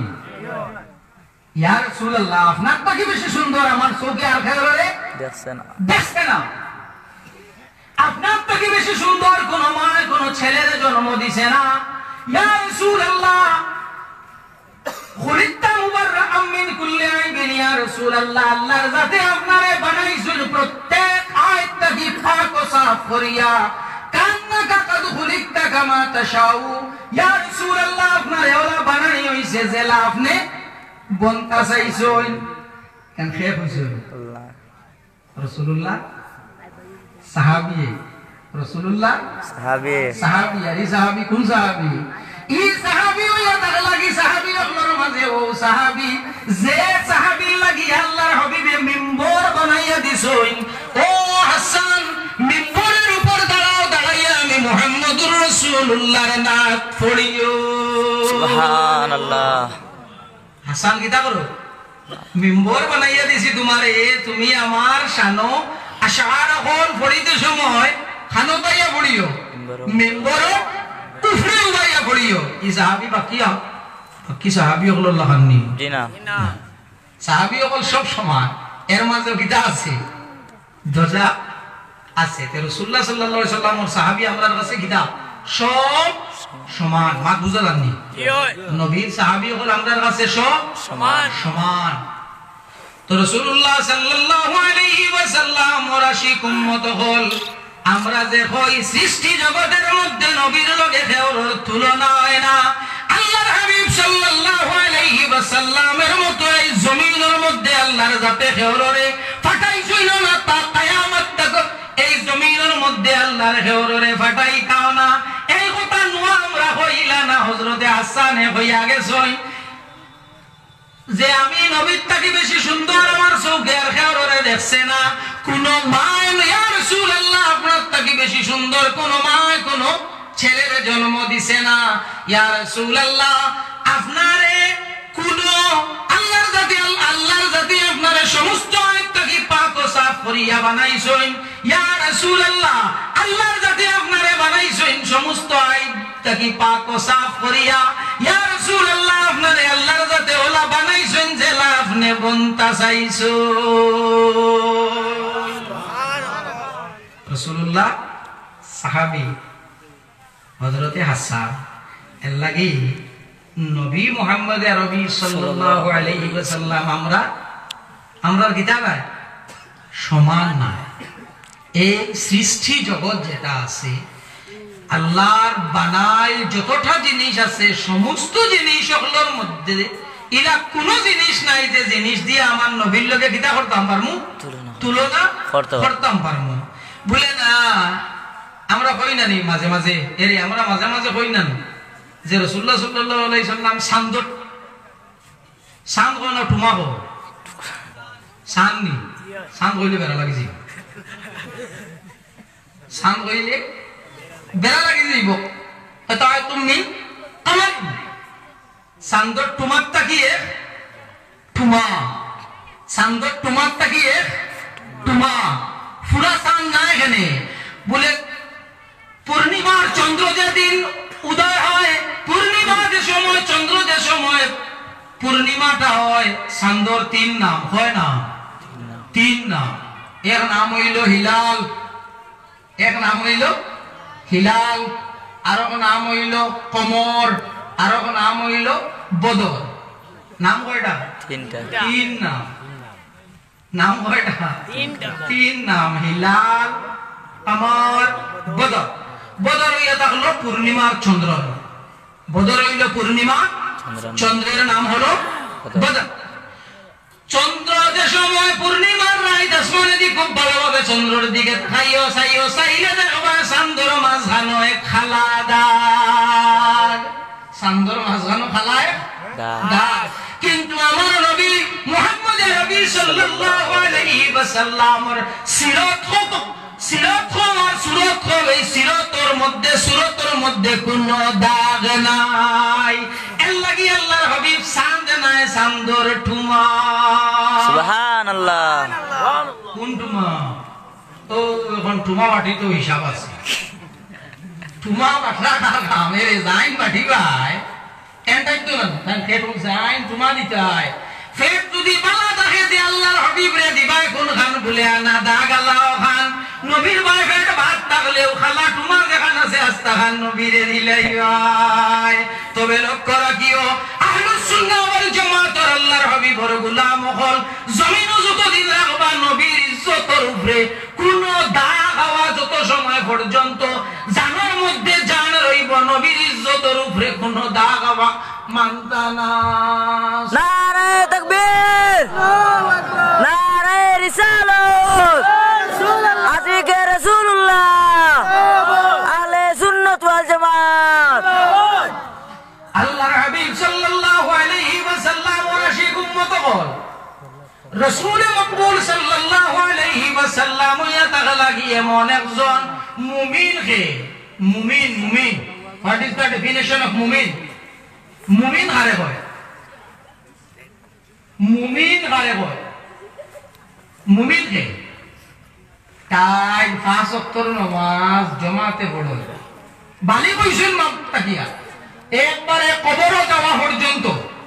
ইয়া রাসূলুল্লাহ আপনার থেকে বেশি সুন্দর আমার চোখে আর খেয়ালে দেখছেন না দেখছেন না আপনার থেকে বেশি সুন্দর কোন মা কোন ছেলের জন্ম দিছে না ইয়া রাসূলুল্লাহ খুলিকতা মুবাররাআম মিন কুল্লি আইবিন ইয়া রাসূলুল্লাহ আল্লাহর জাতে আপনারে বানাইছেন প্রত্যেক আয়াত থেকে পাক ও সাফ করিয়া কান্নাকা কদ খুলিকতা কামা তাশাউ ইয়া রাসূলুল্লাহ আপনারে ওলা বানাই হইছে যে আপনি বনতা চাইছেন কেন খেয়ে হইছেন আল্লাহ রাসূলুল্লাহ সাহাবী রাসূলুল্লাহ সাহাবী সাহাবী আরে সাহাবী কোন সাহাবী ই সাহাবী হইয়া তার লাগি সাহাবী আপনার মাঝে ও সাহাবী যে সাহাবী লাগি আল্লাহর হাবিবে মিম্বর বানাইয়া দিছেন ও হাসান মিম্বরের উপর দাঁড়াও দাঁড়াইয়া আমি মুহাম্মদুর রাসূলুল্লাহর নাত পড়িও সুবহানাল্লাহ হাসান কিতা করো মিম্বর বানাইয়া দিছি তোমারে তুমি আমার শানো আশার হল পড়িতে সময় খানো পাইয়া পড়িও মেম্বর কুফরি উবাইয়া পড়িও ই সাহাবী বাকিয়া বাকি সাহাবী হল লাহান্নি জি না সাহাবী হল সব সমান এর মাঝে কিতা আছে দরজা আছে তে রাসূলুল্লাহ সাল্লাল্লাহু আলাইহি সাল্লামের সাহাবী আমরার কাছে কিতা সব সমান মা বুঝালানি কি হয় নবীর সাহাবী হল আমরার কাছে সব সমান সমান তো রাসূলুল্লাহ সাল্লাল্লাহু আলাইহি ওয়াসাল্লাম ওর আশিক উম্মত হল আমরা যে হই সৃষ্টি জগতের মধ্যে নবীর লগে কেউর তুলনা হয় না আল্লাহর হাবিব সাল্লাল্লাহু আলাইহি ওয়াসাল্লামের মতো এই জমিনের মধ্যে আল্লাহর জাতে কেউরে ফাটাইছিল না তা কিয়ামত তক এই জমিনের মধ্যে আল্লাহর কেউরে ফাটাই কাও না এই কথা নোয়া আমরা হইলা না হযরতে হাসানে হইয়া গেছই যে আমি নবীর থেকে বেশি সুন্দর আমার চোখে আর খেয়ারে দেখছে না কোন মা ইয়া রাসূলুল্লাহ আপনার থেকে বেশি সুন্দর কোন মা কোন ছেলের জন্ম দিছে না ইয়া রাসূলুল্লাহ আপনারে কোন আল্লাহর জাতি আল্লাহর জাতি আপনারে সমস্ত আয়াত থেকে পাক ও সাফ করিয়া বানাইছেন ইয়া রাসূলুল্লাহ আল্লাহর জাতি আপনারে বানাইছেন সমস্ত আয়াত থেকে পাক ও সাফ করিয়া ইয়া রাসূলুল্লাহ আপনারে আল্লাহর জাতি ওলা বানাইছেন যে আপনি বনতা চাইছো রাসূলুল্লাহ সাহাবী হযরতে হাসান এর লাগি নবী মুহাম্মদ আরবি সাল্লাল্লাহু আলাইহি ওয়াসাল্লাম আমরা আমরা কিতাব সমান না এই সৃষ্টি জগৎ যেটা আছে আল্লাহর বানাই যতটা জিনিস আছে সমস্ত জিনিস সকলের মধ্যে ইলা কোনো জিনিস নাই যে জিনিস দিয়ে আমার নবীর লগে কিতা করতাম পারমু তুলনা করতাম পারমু বলে না আমরা কই না নি মাঝে মাঝে এরে আমরা মাঝে মাঝে কই না যে রাসূলুল্লাহ সাল্লাল্লাহু আলাইহি সাল্লাম সান্দত সান কোন টুমাবো সাননি সান কইলে বেরা লাগিছি সান কইলে বেরা লাগি যাইব তাই তুমি আমার সান্দর টুমার তাকিয়ে টুমা সান্দর টুমার তাকিয়ে টুমা পুরা সান না এখানে বলে পূর্ণিমার চন্দ্র যেদিন উদয় হয় পূর্ণিমা যে সময় চন্দ্র যে সময় পূর্ণিমাটা হয় সান্দর তিন নাম হয় না তিন নাম এর নাম হইল হিলাল এক নাম হইল হিলাল আর এক নাম হইল কমর আর এক নাম হইল বদর নাম কয়টা তিনটা তিন নাম নাম কয়টা তিনটা তিন নাম হিলাল কমর বদর বদর হইয়া থাকলো পূর্ণিমার চন্দ্র বদর হইল পূর্ণিমা চন্দ্রের নাম হলো বদর চন্দ্র যে সময় পূর্ণিমার রাত আসমানে দিকে খুব ভালোভাবে চন্দ্রের দিকে খাইও চাইও চাইলে দেখবা চান্দর মাঝখানো এক খালা দাগ চান্দর মাঝখানো খালায় দাগ কিন্তু আমার নবী মুহাম্মদ নবী সাল্লাল্লাহু আলাইহি ওয়াসাল্লামের সিরাত কত সিরাত আর সুরত এই সিরাতের মধ্যে সুরতের মধ্যে কোনো দাগ নাই এর লাগি আল্লাহর হাবিব চাঁদ নাই চান্দর টুমা সুবহানাল্লাহ কোন টুমা তো এখন টুমা বাটি তো হিসাব আছে টুমা বাটলা কামের জাইন বাটি ভাই এন্টাই তো না তাই কেটু জাইন টুমা দিতাই ফের যদি বালা থাকে যে আল্লাহর হাবিব রে দিবাই কোন খান বলে না দাগ আল্লাহ খান নবীর ভাই ফের ভাত থাকলেও খালা টুমা যেখান আছে আস্তা খান নবীরে দিলাই ভাই তবে লক্ষ্য রাখিও আহলুস সুন্নাহ ওয়াল জামাতের আল্লাহর হাবিবর গোলাম হল জমিন যত দিন রাখবা নবীর ইজ্জতের উপরে কোন দাগ হওয়া যত সময় পর্যন্ত জানার মধ্যে জান রইব নবীর ইজ্জতের উপরে কোন দাগ হওয়া মানতা না নারে তাকবীর আল্লাহু আকবার নারে রিসালাত আশিকে রাসূলুল্লাহ আহলে সুন্নাত ওয়াল জামাত আল্লাহর হাবিব সাল্লাল্লাহু আলাইহি ওয়াসাল্লাম ওর আশিক উম্মত বল রাসূল মকবুল সাল্লাল্লাহু আলাইহি ওয়াসাল্লাম ইয়া তাগলা কি এমন একজন মুমিন কে মুমিন মুমিন what is the definition of মুমিন মুমিন কারে হয় মুমিন কারে হয় মুমিন কে তাই পাঁচ ওয়াক্তর নামাজ জামাতে পড়ে বালি কইছেন মাপ তাকিয়া একবারে কবরও যাওয়া পর্যন্ত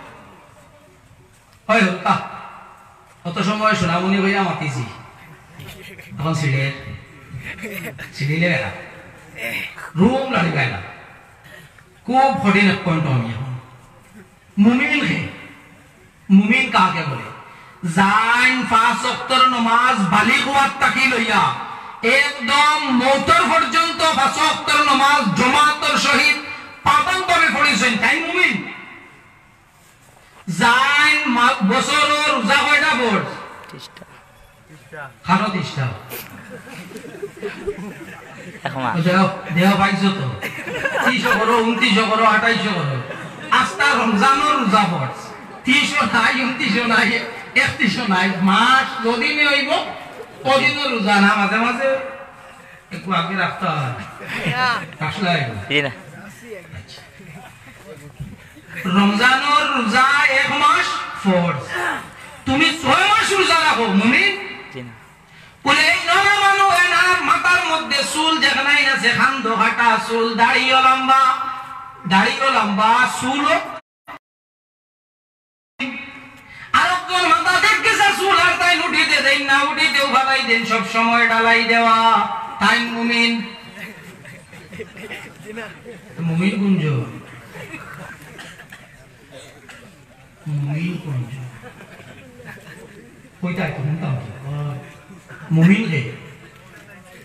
হয় হতা কত সময় সোনামণি ভাইয়া মাতিছি এখন সিলেট সিডিলে বেড়া রুম লাড়ি গায় না খুব কঠিন এক পয়েন্ট আমি এখন মুমিন কে মুমিন কাকে বলে জাইন পাঁচ ওয়াক্তর নামাজ বালিগ হওয়ার তাকি লইয়া একদম মৌতর পর্যন্ত পাঁচ ওয়াক্তর নামাজ জামাতের সহিত পাবন ভাবে পড়িছেন তাই মুমিন জাইন বছরের রোজা কয়টা পড় তিরিশটা খানো তিরিশটা এখন দেহ দেহ পাইছো তো ত্রিশো করো উনত্রিশো করো আঠাইশো করো আস্তা রমজানের রোজা পড় ত্রিশো নাই উনত্রিশো নাই একত্রিশো নাই মাস যদিনে হইব কদিনের রোজা না মাঝে মাঝে একটু আগে রাখতে হয় আসলে না রমজানের রোজা এক মাস ফোর্স তুমি ছয় মাস রোজা রাখো মুমিন বলে এই নরম মানুষ এনার মাথার মধ্যে চুল যেখানে আছে খান্দ কাটা চুল দাড়িও লম্বা দাড়িও লম্বা চুল আরেকজন মাথা দেখে চুল আর তাই উঠিতে দেন না উঠিতেও ভালাই দেন সব সময় ডালাই দেওয়া তাই মুমিন মুমিন কুঞ্জ মুমিন কুঞ্জ কইতাই তো শুনতাম মুমিন রে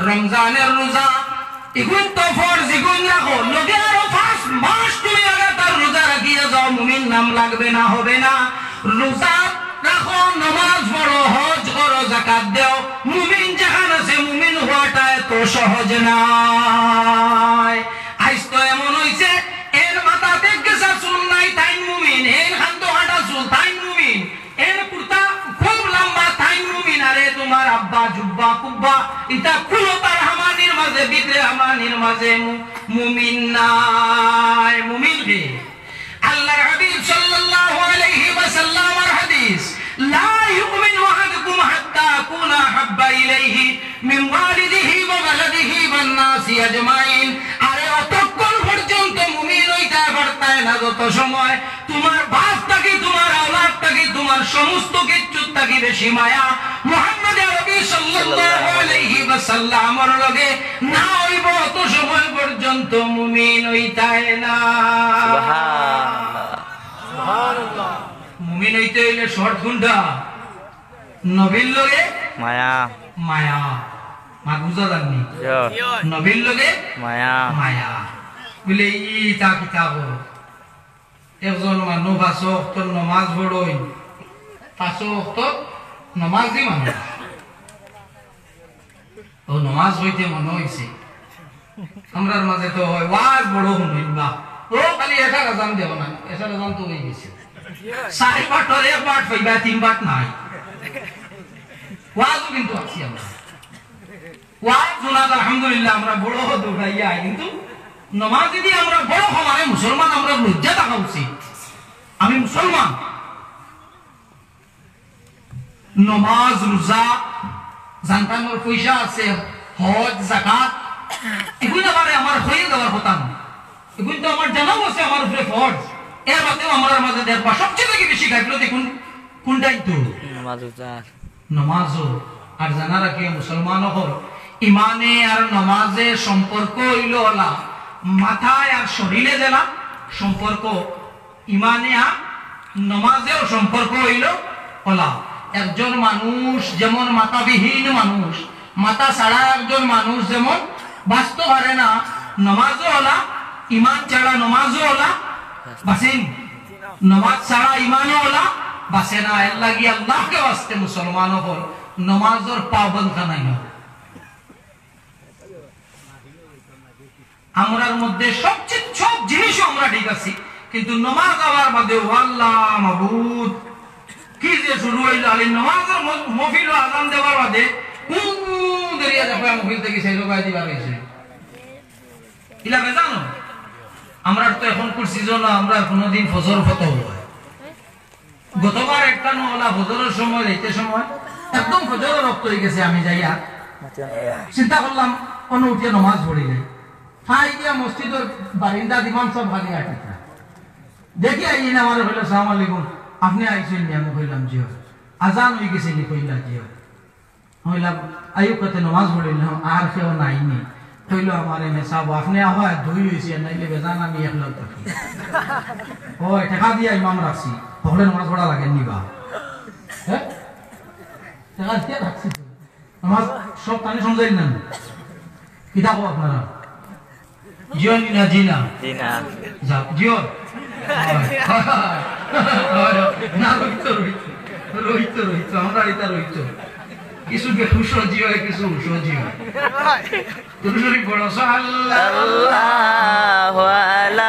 রমজানের রোজা এগুন তো ফরজ এগুন রাখো লগে আরো পাঁচ মাস তুমি লাগাতার রোজা রাখিয়া যাও মুমিন নাম লাগবে না হবে না রোজা রাখো নামাজ পড়ো হজ করো যাকাত দাও মুমিন যেখানে আছে মুমিন হওয়াটা এত সহজ নয় আজ তো এমন হইছে এর মাথাতে গেছা চুল নাই তাই মুমিন এর হাত হাঁটা চুল তাই মুমিন এর কুর্তা খুব লম্বা তাই মুমিন আরে তোমার আব্বা জুব্বা কুব্বা এটা কুলো তার হামানির মাঝে ভিতরে হামানির মাঝে মুমিন নাই মুমিন কে আল্লাহর হাবিব সাল্লাল্লাহু আলাইহি ওয়াসাল্লামের হাদিস লা ইউমিনু আহাদুকুম হাত্তা আকুনা হাব্বা ইলাইহি মিন ওয়ালিদিহি ওয়া ওয়ালাদিহি ওয়ান নাসি আজমাইন আরে অতক্ষণ পর্যন্ত মুমিন হইতে পারতায় না যত সময় তোমার বাপ থেকে তোমার আওলাদ থেকে তোমার সমস্ত কিছু থেকে বেশি মায়া মুহাম্মদ আরবি সাল্লাল্লাহু আলাইহি ওয়াসাল্লামের লগে না হইব অত সময় পর্যন্ত মুমিন হইতায় না সুবহানাল্লাহ সুবহানাল্লাহ মুমিন হইতে হইলে শর্ট কোনটা নবীর লগে মায়া মায়া মা বুঝা জানি নবীর লগে মায়া মায়া বলে ইটা কিতাব একজন মানুষ পাঁচ ওয়াক্ত নামাজ পড়ই পাঁচ ওয়াক্ত নামাজ দি মানুষ ও নামাজ হইতে মনে হইছে আমরার মাঝে তো হয় ওয়াজ বড় শুনিন বা ও খালি এটা রাজাম দেব না এটা রাজাম তো হয়ে গেছে চারি বাটর এক বাট হইবা তিন বাট নাই ওয়াজও কিন্তু আছি আমরা ওয়াজ শোনা আলহামদুলিল্লাহ আমরা বড় দৌড়াইয়া কিন্তু নামাজ যদি আমরা বড় সমানে মুসলমান আমরা লজ্জা থাকা উচিত আমি মুসলমান নামাজ রোজা জানতানোর পয়সা আছে হজ যাকাত এগুলো আবার আমার হয়ে যাওয়ার কথা না এগুলো তো আমার জানাও আছে আমার উপরে ফরজ এর বাদেও আমার মাঝে দেখবা সবচেয়ে থেকে বেশি গাইলো দেখুন কোনটাই তো নামাজ রোজা নামাজও আর জানা রাখি মুসলমান হল ইমানে আর নামাজে সম্পর্ক হইল হলা মাথায় আর শরীরে জেলা সম্পর্ক ইমানে আর নামাজেও সম্পর্ক হইল হলা একজন মানুষ যেমন মাথাবিহীন মানুষ মাথা ছাড়া একজন মানুষ যেমন বাঁচতে পারে না নামাজও হলা ইমান ছাড়া নামাজও হলা বাসেন নামাজ ছাড়া ইমানও হলা বাসে না এর লাগি আল্লাহকে বাঁচতে মুসলমান হল নামাজের পাবন্দ খানাই না আমরার মধ্যে সবচেয়ে সব জিনিসও আমরা ঠিক আছি কিন্তু নামাজ আবার বাদে আল্লাহ মাবুদ কি যে শুরু হইল আলী নামাজের মফিল আজান দেওয়ার বাদে কোন দেরিয়া দেখো মফিল থেকে সেই রোগায় দিবার হয়েছে ইলাকে জানো আমরা তো এখন করছি না আমরা কোনোদিন ফজর ফত হয় গতবার একটা নহলা ফজরের সময় যাইতে সময় একদম ফজরের রক্ত হয়ে গেছে আমি যাইয়া চিন্তা করলাম কোনো উঠে নামাজ পড়ি যাই হাই দিয়া মসজিদের বারিন্দা দিমান সব ভালো আটিটা দেখি আইন আমার হইল সালাম আলাইকুম আপনি আইছেন নি আমি কইলাম জিও আজান হয়ে গেছে নি কইলা জিও হইলাম আয়ু কতে নামাজ পড়িলাম আর কেউ নাই নি কইলো আমার এনে সাহেব আপনি আবার ধুই হইছে নাইলে বেজান আমি একলা থাকি ও টাকা দিয়া ইমাম রাখছি তাহলে নামাজ পড়া লাগে নিবা হ্যাঁ টাকা দিয়া রাখছি নামাজ সব কানে সমঝাই না কিতাব আপনারা জিও না জিনা জিনা যাও জিও না রইতো রইতো রইতো রইতো আমরা এটা রইতো কিছু বেহুশ জিও কিছু হুশ জিও তুলসী বড় সাল্লাল্লাহু আলা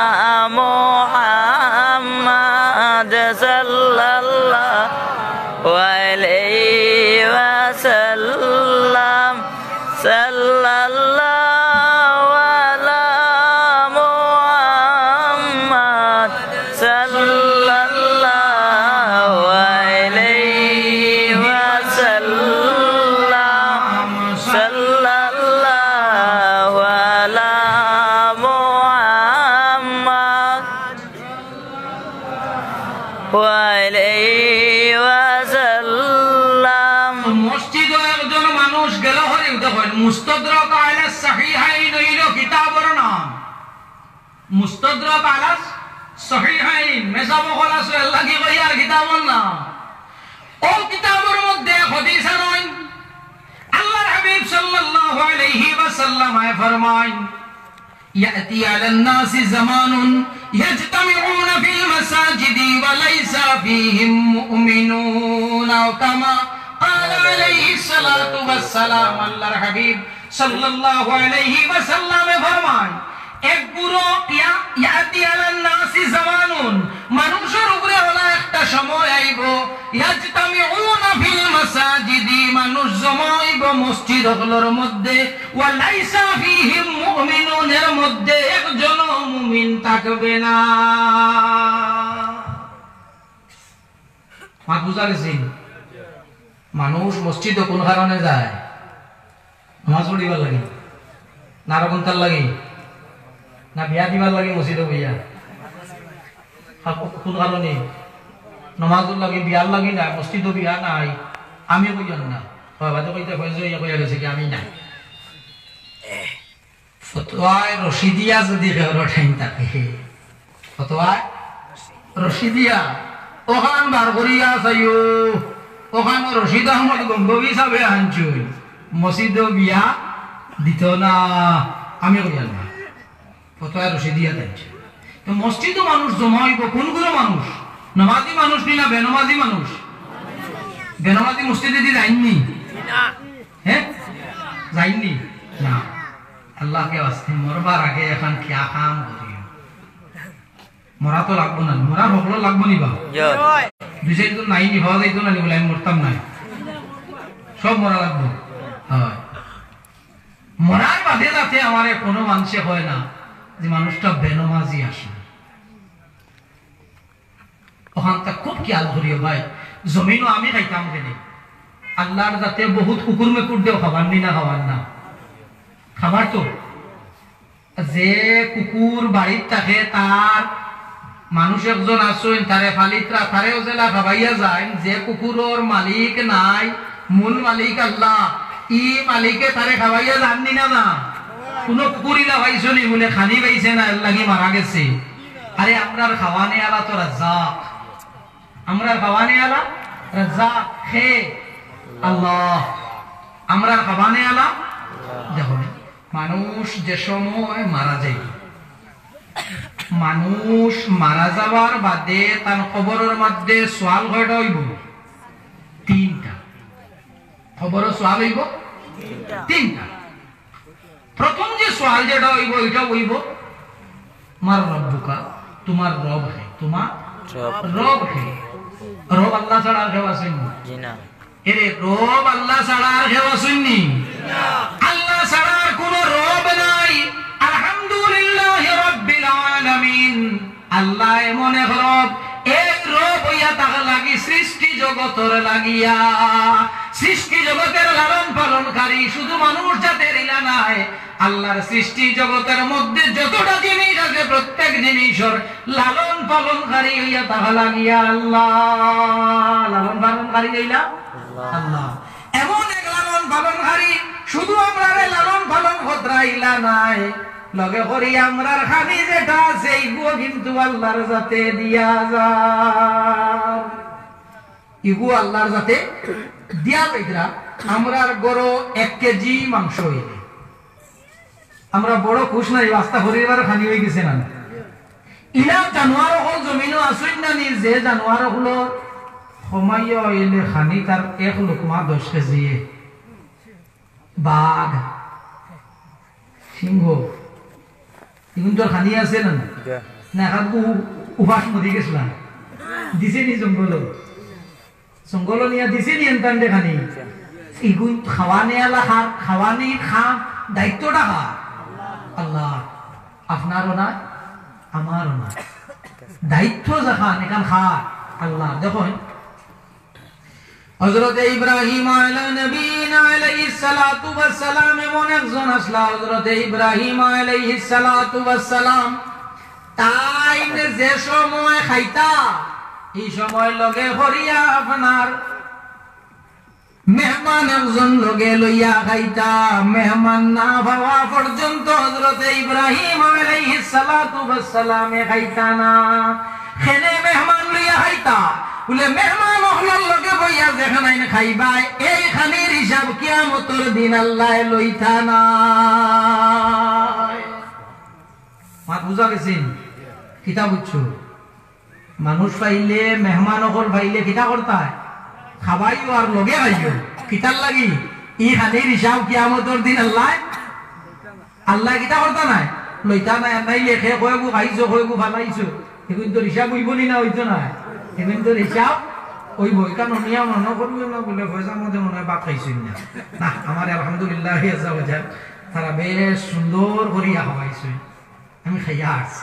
মুহাম্মাদ সাল্লাল্লাহু আলাইহি ওয়াসাল্লাম সাল্লাল্লাহু আলা মুহাম্মাদ সাল্লাল্লাহু আলাইহি ওয়াসাল্লাম সাল্লাল্লাহু আলা মুহাম্মাদ ওয়া আলাইহি ওয়াসাল্লাম মসজিদ একজন মানুষ গেল হরে দেখেন মুস্তাদরাক আলা সহিহাইন হইল কিতাবের নাম মুস্তাদরাক আলা সহিহাইন মেসাব খলাস আল্লাহ কি কই আর কিতাবের নাম ও কিতাবের মধ্যে হাদিস আনয় আল্লাহর হাবিব সাল্লাল্লাহু আলাইহি ফরমায় ইয়াতি আলান নাসি জামানুন ইয়াজতামিউনা ফিল মাসাজিদি ওয়া লাইসা ফীহিম মুমিনুন আও কামা ক্বালা আলাইহিস সালাতু ওয়াস সালাম আল্লাহর হাবিব সাল্লাল্লাহু আলাইহি ওয়াসাল্লামে ফরমায় এক বুড়ো ইয়াতি আলান নাসি জামানুন মানুষের উপরে হলো একটা সময় আইব ইয়াজতামিউনা ফিল মাসাজিদি মানুষ জমা হইব মসজিদগুলোর মধ্যে ওয়া লাইসা ফীহিম মুমিনুনের মধ্যে একজন মুমিন থাকবে না। মাত বুঝা গেছে? মানুষ মসজিদে কোন কারণে যায়? নামাজ পড়িবার লাগে না রকমতার লাগে না বিয়া দিবার লাগে মসজিদে বইয়া কোন কারণে নমাজুর লাগে বিয়ার লাগে না মসজিদও বিয়া নাই আমি কইয়ান না বাবা কইতে কইছে ইয়া কইয়া গেছে কি আমি নাই ফতোয়ায় রশিদিয়া যদি কেউ ঠাইন থাকে ফতোয়ায় রশিদিয়া ওখান বার করিয়া চাইও ওখান রশিদ আহমদ গঙ্গবী সাহেব আনছুই মসজিদও বিয়া দিত না আমি কইয়ান না ফতোয়ায় রশিদিয়া দিচ্ছে তো মসজিদও মানুষ জমা হইব কোনগুলো মানুষ নমাজি মানুষ নি না বেনমাজি মানুষ বেনমাজি মসজিদে দি যায়নি হ্যাঁ যায়নি না আল্লাহকে ওয়াস্তে মরবার আগে এখন কিয়া কাম করিও মরা তো লাগবো না মরা হকলো লাগবো নি বা দুই চার জন নাই নি হওয়া যাইতো না নি বলে আমি মরতাম নাই সব মরা লাগবো হয় মরার বাদে যাতে আমার কোনো মানুষে হয় না যে মানুষটা বেনমাজি আসে ওখানটা খুব খেয়াল করিও ভাই জমিনও আমি খাইতাম কেনে আল্লাহর যাতে বহুত কুকুর মেকুর দেও খাবার নি না খাবার না খাবার তো যে কুকুর বাড়ির থাকে তার মানুষ একজন আসুন তারে ফালিত্রা তারেও জেলা খাবাইয়া যায় যে কুকুরের মালিক নাই মূল মালিক আল্লাহ ই মালিকে তারে খাবাইয়া জাননি না না কোন কুকুরিলা পাইছো নি বলে খানি পাইছে না লাগি মারা গেছে আরে আমরার খাওয়ানে আলা তো রাজ্জাক আমরা খাওয়ানে আলা রাজ্জাক হে আল্লাহ আমরা খাওয়ানে আলা দেখো মানুষ যে সময় মারা যায় মানুষ মারা যাওয়ার বাদে তার খবরের মধ্যে সোয়াল কয়টা হইব তিনটা খবরের সোয়াল হইব তিনটা প্রথম যে সোয়াল যেটা হইব এটা হইব মার রব্বুকা তোমার রব হে তোমার রব হে রব আল্লাহ ছাড়া আর কেউ আসেন না এরে রব আল্লাহ ছাড়া আর কেউ আসেন নি আল্লাহ ছাড়া আর কোন রব নাই আলহামদুলিল্লাহ রাব্বিল আলামিন আল্লাহ এমন এক রব এক রব হইয়া তাকে লাগি সৃষ্টি জগতের লাগিয়া সৃষ্টি জগতের লালন পালনকারী শুধু মানুষ জাতের ইলা নাই আল্লাহর সৃষ্টি জগতের মধ্যে যতটা জিনিস আছে প্রত্যেক জিনিসের লালন পালনকারী হইয়া তাকে লাগিয়া আল্লাহ লালন পালনকারী হইলা আল্লাহ এমন এক লালন পালনকারী শুধু আমরা লালন পালন হতরাইলা নাই লগে করি আমরার খানি যেটা আছে এইগুলো কিন্তু আল্লাহর যাতে দিয়া যায় ইগু আল্লাহর যাতে দিয়া যাইরা আমরার গরো এক কেজি মাংস হইলে আমরা বড় খুশ নাই রাস্তা পরিবার খানি হয়ে গেছে না ইলা জানোয়ার হল জমিনও আসুন না নি যে জানোয়ার হলো সময়ও হইলে খানি তার এক লোকমা দশ কেজি বাঘ সিংহ এখন তোর খানি আছে না না এখন উপাস মরি গেছিলাম দিছে নি জঙ্গল জঙ্গল নিয়ে দিছে নি এনতান্ডে খানি এগুন খাওয়ানে আলা খার খাওয়ানি খা দায়িত্বটা খা আল্লাহ আপনারও না আমারও না দায়িত্ব যা খান এখান খা আল্লাহ দেখো হযরত ইব্রাহিম আলাইহিস নবীনা আলাইহিস সালাতু ওয়াস সালাম এমন একজন আসলা হযরত ইব্রাহিম আলাইহিস সালাতু ওয়াস সালাম তাই যে সময় খাইতা এই সময় লগে হরিয়া আপনার মেহমান একজন লগে লইয়া খাইতা মেহমান না ভাবা পর্যন্ত হযরত ইব্রাহিম আলাইহিস সালাতু ওয়াস সালাম খাইতা না খেলে মেহমান লইয়া খাইতা বলে মেহমান হলার লগে বইয়া যেখানে খাইবা এইখানের হিসাব কিয়ামতের দিন আল্লাহ লইতা না। মাত বুঝা গেছেন কিতা বুঝছো? মানুষ পাইলে মেহমান হল পাইলে কিতা করতা খাবাইও আর লগে খাইও কিতার লাগি ই খানির হিসাব কিয়ামতের দিন আল্লাহ আল্লাহ কিতা করতা নাই লইতা নাই। নাই লেখে কয়েকু খাইছো কয়েকু ফালাইছো এখন তোর হিসাব হইব নি না হইতো না এখন তোর হিসাব ওই বই কারণ নিয়া মনে করবো না বলে পয়সার মধ্যে মনে হয় বাপ খাইছই না। না আমার আলহামদুলিল্লাহ তারা বেশ সুন্দর করিয়া খাওয়াইছে আমি খাইয়া আসছি।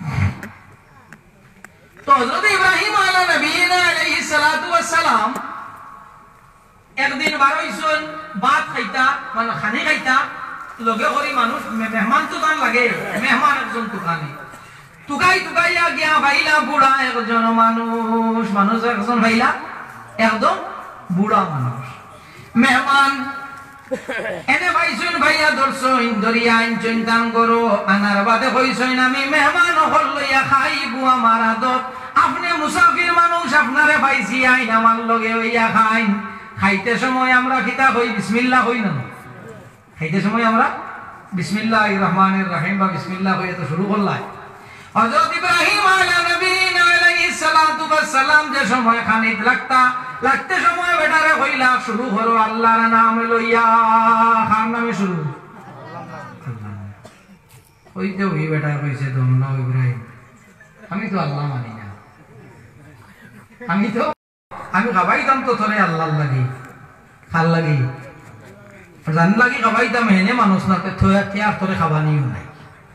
তো হযরত ইব্রাহিম আলা নবিয়িনা আলাইহিস সালাতু ওয়াস সালাম একদিন বারইছন ভাত খাইতা মানে খানি খাইতা লগে করি মানুষ মেহমান তো গান লাগে মেহমান একজন তুকানি তুকাই তুকাইয়া গিয়া ভাইলা বুড়া একজন মানুষ মানুষ একজন ভাইলা একদম বুড়া মানুষ মেহমান এনে ভাইছুন ভাইয়া দর্শন দরিয়া আইন চিন্তান করো আনার বাদে হইছইন আমি মেহমান হল লইয়া খাইবো আমার আদত আপনি মুসাফির মানুষ আপনারে পাইছি আইন আমার লগে হইয়া খাইন। খাইতে সময় আমরা কিতা কই বিসমিল্লাহ কই না খাইতে সময় আমরা বিসমিল্লাহির রহমানির রহিম বা বিসমিল্লাহ কইয়া তো শুরু করলাই। হযরত ইব্রাহিম আলা নবিয়িনা আলাইহিস সালাতু ওয়াস সালাম যে সময় খানিত লাগতা লাগতে সময় বেটারে কইলা শুরু করো আল্লাহর নাম লইয়া খান নামে শুরু আল্লাহ ওই যে ওই বেটা কইছে দমনা ইব্রাহিম আমি তো আল্লাহ মানি না আমি তো আমি খাবাইতাম তো তোরে আল্লাহর লাগি খাল লাগি জান লাগি খাবাইতাম হেনে মানুষ না থয়া কে আর তোরে খাবানিও নাই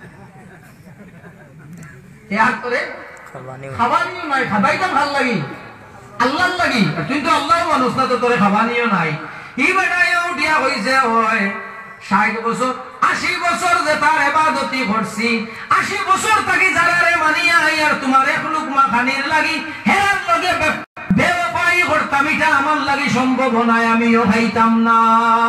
কে আর তোরে খাবানিও নাই খাবাইতাম ভাল লাগি আল্লাহর লাগি তুই তো আল্লাহর মানুষ না তো তোরে খাবানিও নাই। ই বেটায়ও উঠিয়া হইছে হয় ষাট বছর আশি বছর যে তার ইবাদতি করছি আশি বছর থাকি যারারে মানিয়া আর তোমার এক লুকমা খানির লাগি হেরার লগে বেওয়াফাই করতাম এটা আমার লাগি সম্ভব নয় আমিও খাইতাম না।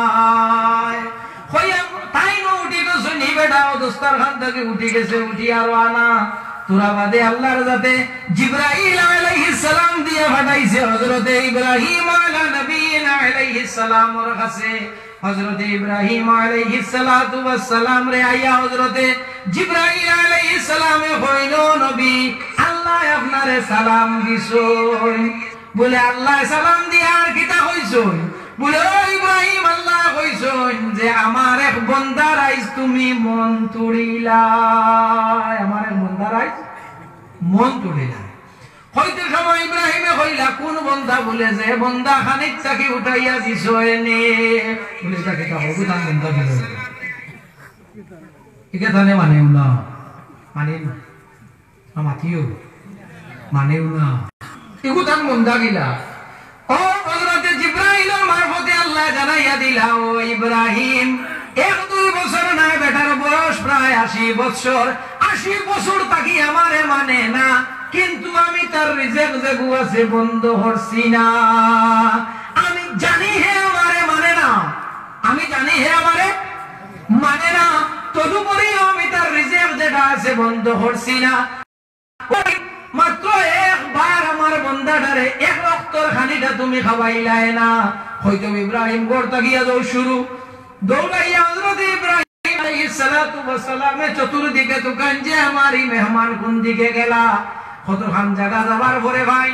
হইয়া তাই না উঠি গেছে নি বেটাও দোস্তারখান থেকে উঠি গেছে উঠি আরো আনা তোরা বাদে আল্লাহর যাতে জিবরাইল আলাইহিস সালাম দিয়ে পাঠাইছে হযরত ইব্রাহিম আলা নবিয়িনা আলাইহিস সালামের কাছে। হযরত ইব্রাহিম আলাইহিস সালাতু ওয়াস সালাম রে আইয়া হযরত জিবরাইল আলাইহিস সালামে কইল নবী আল্লাহ আপনারে সালাম দিছই। বলে আল্লাহ সালাম দিয়া আর কিতা কইছই? বলে ও ইব্রাহিম আল্লাহ কইছই যে আমার এক বান্দার আইজ তুমি মন তুড়িলাই আমার এক বান্দার আইজ মন তুড়িলাই। হইতে সময় ইব্রাহিমে কইলা কোন বান্দা? বলে যে বান্দা খানিক চাকি উঠাইয়া দিছই নে। বলে তাকে তা হবু তান বান্দা দিল ঠিক আছে মানেও না মানেন না মাতিও মানেও না এগু তান বান্দা গিলা। ও হযরত জিবরাইলের মারফতে আল্লাহ জানাইয়া দিলা ও ইব্রাহিম এক দুই বছর নাই বেটার বয়স প্রায় আশি বছর আশি বছর তাকি আমারে মানে না কিন্তু আমি তার রিজেক যেগু আছে বন্ধ করছি না। আমি জানি হে আমারে মানে না আমি জানি হে আমারে মানে না তদুপরি আমি তার রিজেক যেটা আছে বন্ধ করছি না। মাত্র একবার আমার বন্দাটারে এক রক্তর খানিটা তুমি খাওয়াইলাই না। হয়তো ইব্রাহিম গড় তাকিয়া যাও শুরু দৌড়াইয়া হযরত ইব্রাহিম আলাইহিস সালাতু ওয়াস সালামে চতুর্দিকে দোকান যে আমারই মেহমান কোন দিকে গেলা কতখান জায়গা যাবার পরে ভাই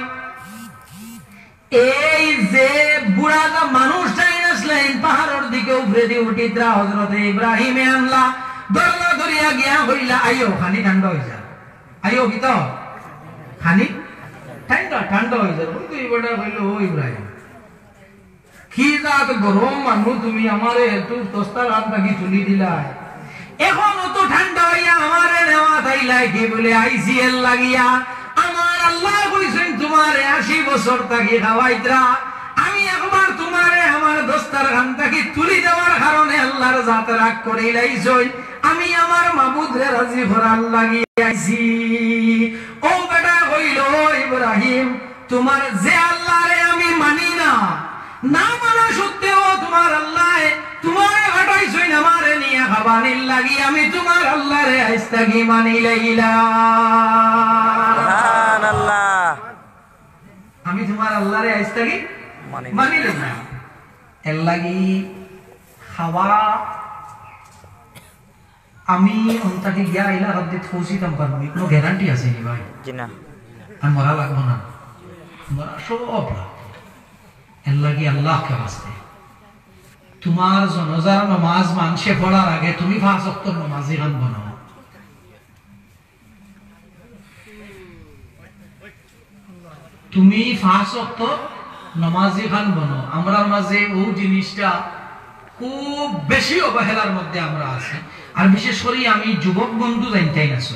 এই যে বুড়া মানুষ চাই আসলেন পাহাড়ের দিকে উপরে দিয়ে উঠিদ্রা হযরত ইব্রাহিমে আনলা দরলা দরিয়া গিয়া হইলা আইও খানি ঠান্ডা হয়ে যা আইও কি তো খানি ঠান্ডা ঠান্ডা হয়ে যাবে তুই বড় হইলো ও ইব্রাহিম কি জাত গরম মানু তুমি আমারে এত দস্তার হাত লাগি তুলি দিলাই এখন অত ঠান্ডা হইয়া আমারে নেওয়া তাইলাই কি বলে আইসিএল লাগিয়া আমার আল্লাহ কইছেন তোমারে আশি বছর থাকি খাওয়াইতরা আমি একবার তোমারে আমার দস্তার হাত থাকি তুলি দেওয়ার কারণে আল্লাহর জাত রাগ করে লাইছই আমি আমার মাবুদরে রাজি করার লাগি আইছি। ও বেটা হইল ইব্রাহিম তোমার যে আল্লাহরে আমি মানি না না মানা সত্ত্বেও তোমার আল্লাহ তোমারে হটাইছই আমারে নিয়ে খাবানির লাগি আমি তোমার আল্লাহরে আইস্তাগি মানি লাইলাম। সুবহানাল্লাহ আমি তোমার আল্লাহরে আইস্তাগি মানিলে না এর লাগি খাওয়া আমি অন্তাকে গিয়া আইলা রাতে পৌঁছিতাম পারবো কোনো গ্যারান্টি আছে নি ভাই জি না আর মরা লাগবো না মরা সব লাগবে এর লাগি আল্লাহকে বাঁচতে তোমার জনজার নমাজ মানসে পড়ার আগে তুমি পাঁচ ওয়াক্ত নমাজি গান বানাও তুমি পাঁচ ওয়াক্ত নমাজি গান বানাও আমরা মাঝে ও জিনিসটা খুব বেশি অবহেলার মধ্যে আমরা আছি আর বিশেষ করে আমি যুবক বন্ধু জানতেই না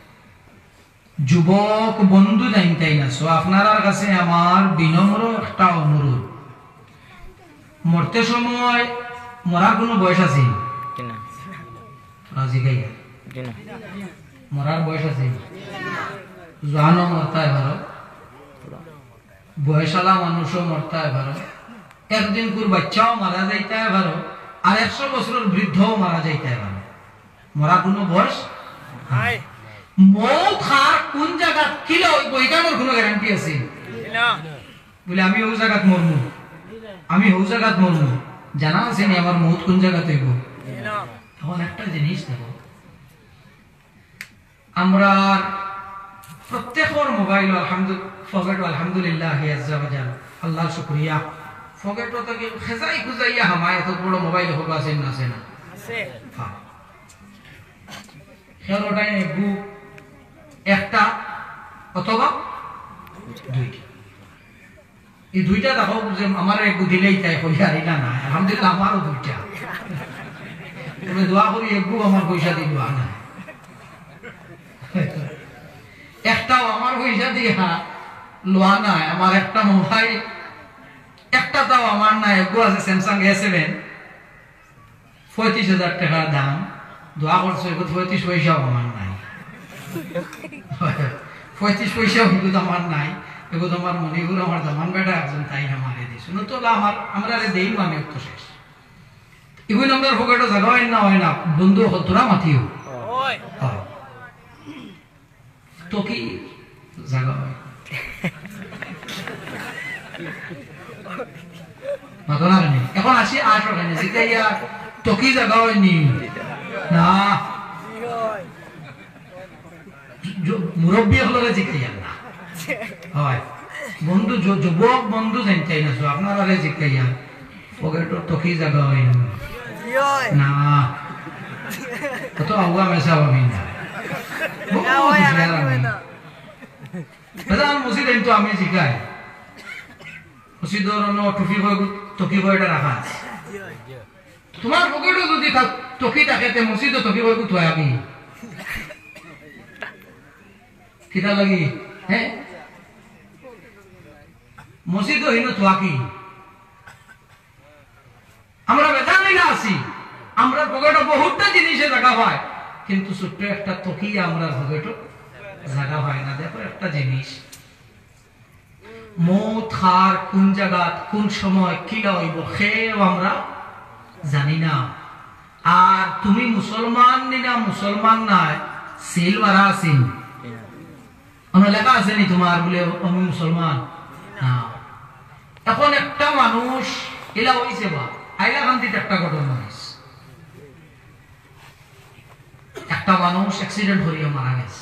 যুবক বন্ধু জানতেই না আপনার কাছে আমার বিনম্র একটা অনুরোধ মরতে সময় মরার কোনো বয়স আছে জি না রাজি গাইয়া জি না মরার বয়স আছে জানো মরতা এবারও বয়সালা মানুষও মরতা এবারও একদিন কোন বাচ্চাও মারা যাইতে এবারও আর একশো বছরের বৃদ্ধও মারা যাইতে এবারও মরা কোনো বয়স মৌত হার কোন জায়গা কিলে হইব এটার কোনো গ্যারান্টি আছে বলে আমি ওই জায়গাত মরমু আমি ওই জায়গাত মরমু জানা আছে নি আমার মৌত কোন জায়গাত হইব তখন একটা জিনিস দেখো আমরা প্রত্যেকের মোবাইল আলহামদুলিল্লাহ ফগেট আলহামদুলিল্লাহ আজ্জা ওয়াজাল আল্লাহ শুকরিয়া ফগেট তো কি খেজাই খুজাইয়া হামায় এত বড় মোবাইল হবে আছে না আছে না আছে হ্যাঁ খেলোটাই নেবু একটা অথবা দুইটা এই দুইটা দেখো যে আমার একটু দিলেই তাই পয়সা দিলা না আলহামদুলিল্লাহ আমারও দুইটা তুমি দোয়া করি একটু আমার পয়সা দিয়ে দোয়া না একটাও আমার পয়সা দিয়ে লোয়া নাই আমার একটা মোবাইল একটা তাও আমার নাই একটু আছে স্যামসাং এ সেভেন পঁয়ত্রিশ হাজার টাকার দাম দোয়া করছো এগুলো পঁয়ত্রিশ পয়সাও আমার নাই পঁয়ত্রিশ পয়সাও এগুলো আমার নাই এগুলো আমার মনিগুলো আমার জামান বেটা একজন তাই আমারে দিয়েছে নতুন আমার আমরা দেই মানে তো শেষ এগুলো আমরা ফোকাটো জায়গা হয় না হয় না বন্ধু তোরা মাতিও তো কি জায়গা হয় মাতো না কেন এখন আসি আসো কেন জিতাইয়া তো কি জায়গা হয়নি না মুরব্বী হলে জিকাইয়া না হয় বন্ধু যুবক বন্ধু জানতেই না আপনারা জিকাইয়া পকেটর তো কি জায়গা হয় না তো আগুয়া মেসা হবি না মসজিদ তো আমি জিকাই মসজিদর টুপি টকি বইটা রাখা আছে তোমার পকেটও যদি টকি থাকে মসজিদ টকি বই কোথায় আমি কিতা লাগি হ্যাঁ মসজিদ হইন থাকি আমরা বেজানি না আছি আমরা পকেটে বহুতটা জিনিসে জায়গা হয় কিন্তু ছোট্ট একটা তকি আমরা পকেটে জায়গা হয় না দেখো একটা জিনিস মৌত হার কোন জায়গা কোন সময় কি হইব সেও আমরা জানি না আর তুমি মুসলমান না মুসলমান নাই সিল মারা আছিন লেখা আছে নি তোমার বলে আমি মুসলমান এখন একটা মানুষ এলা হয়েছে বা হাইলাকান্দিতে একটা ঘটনা হয়েছে একটা মানুষ অ্যাক্সিডেন্ট করিয়ে মারা গেছে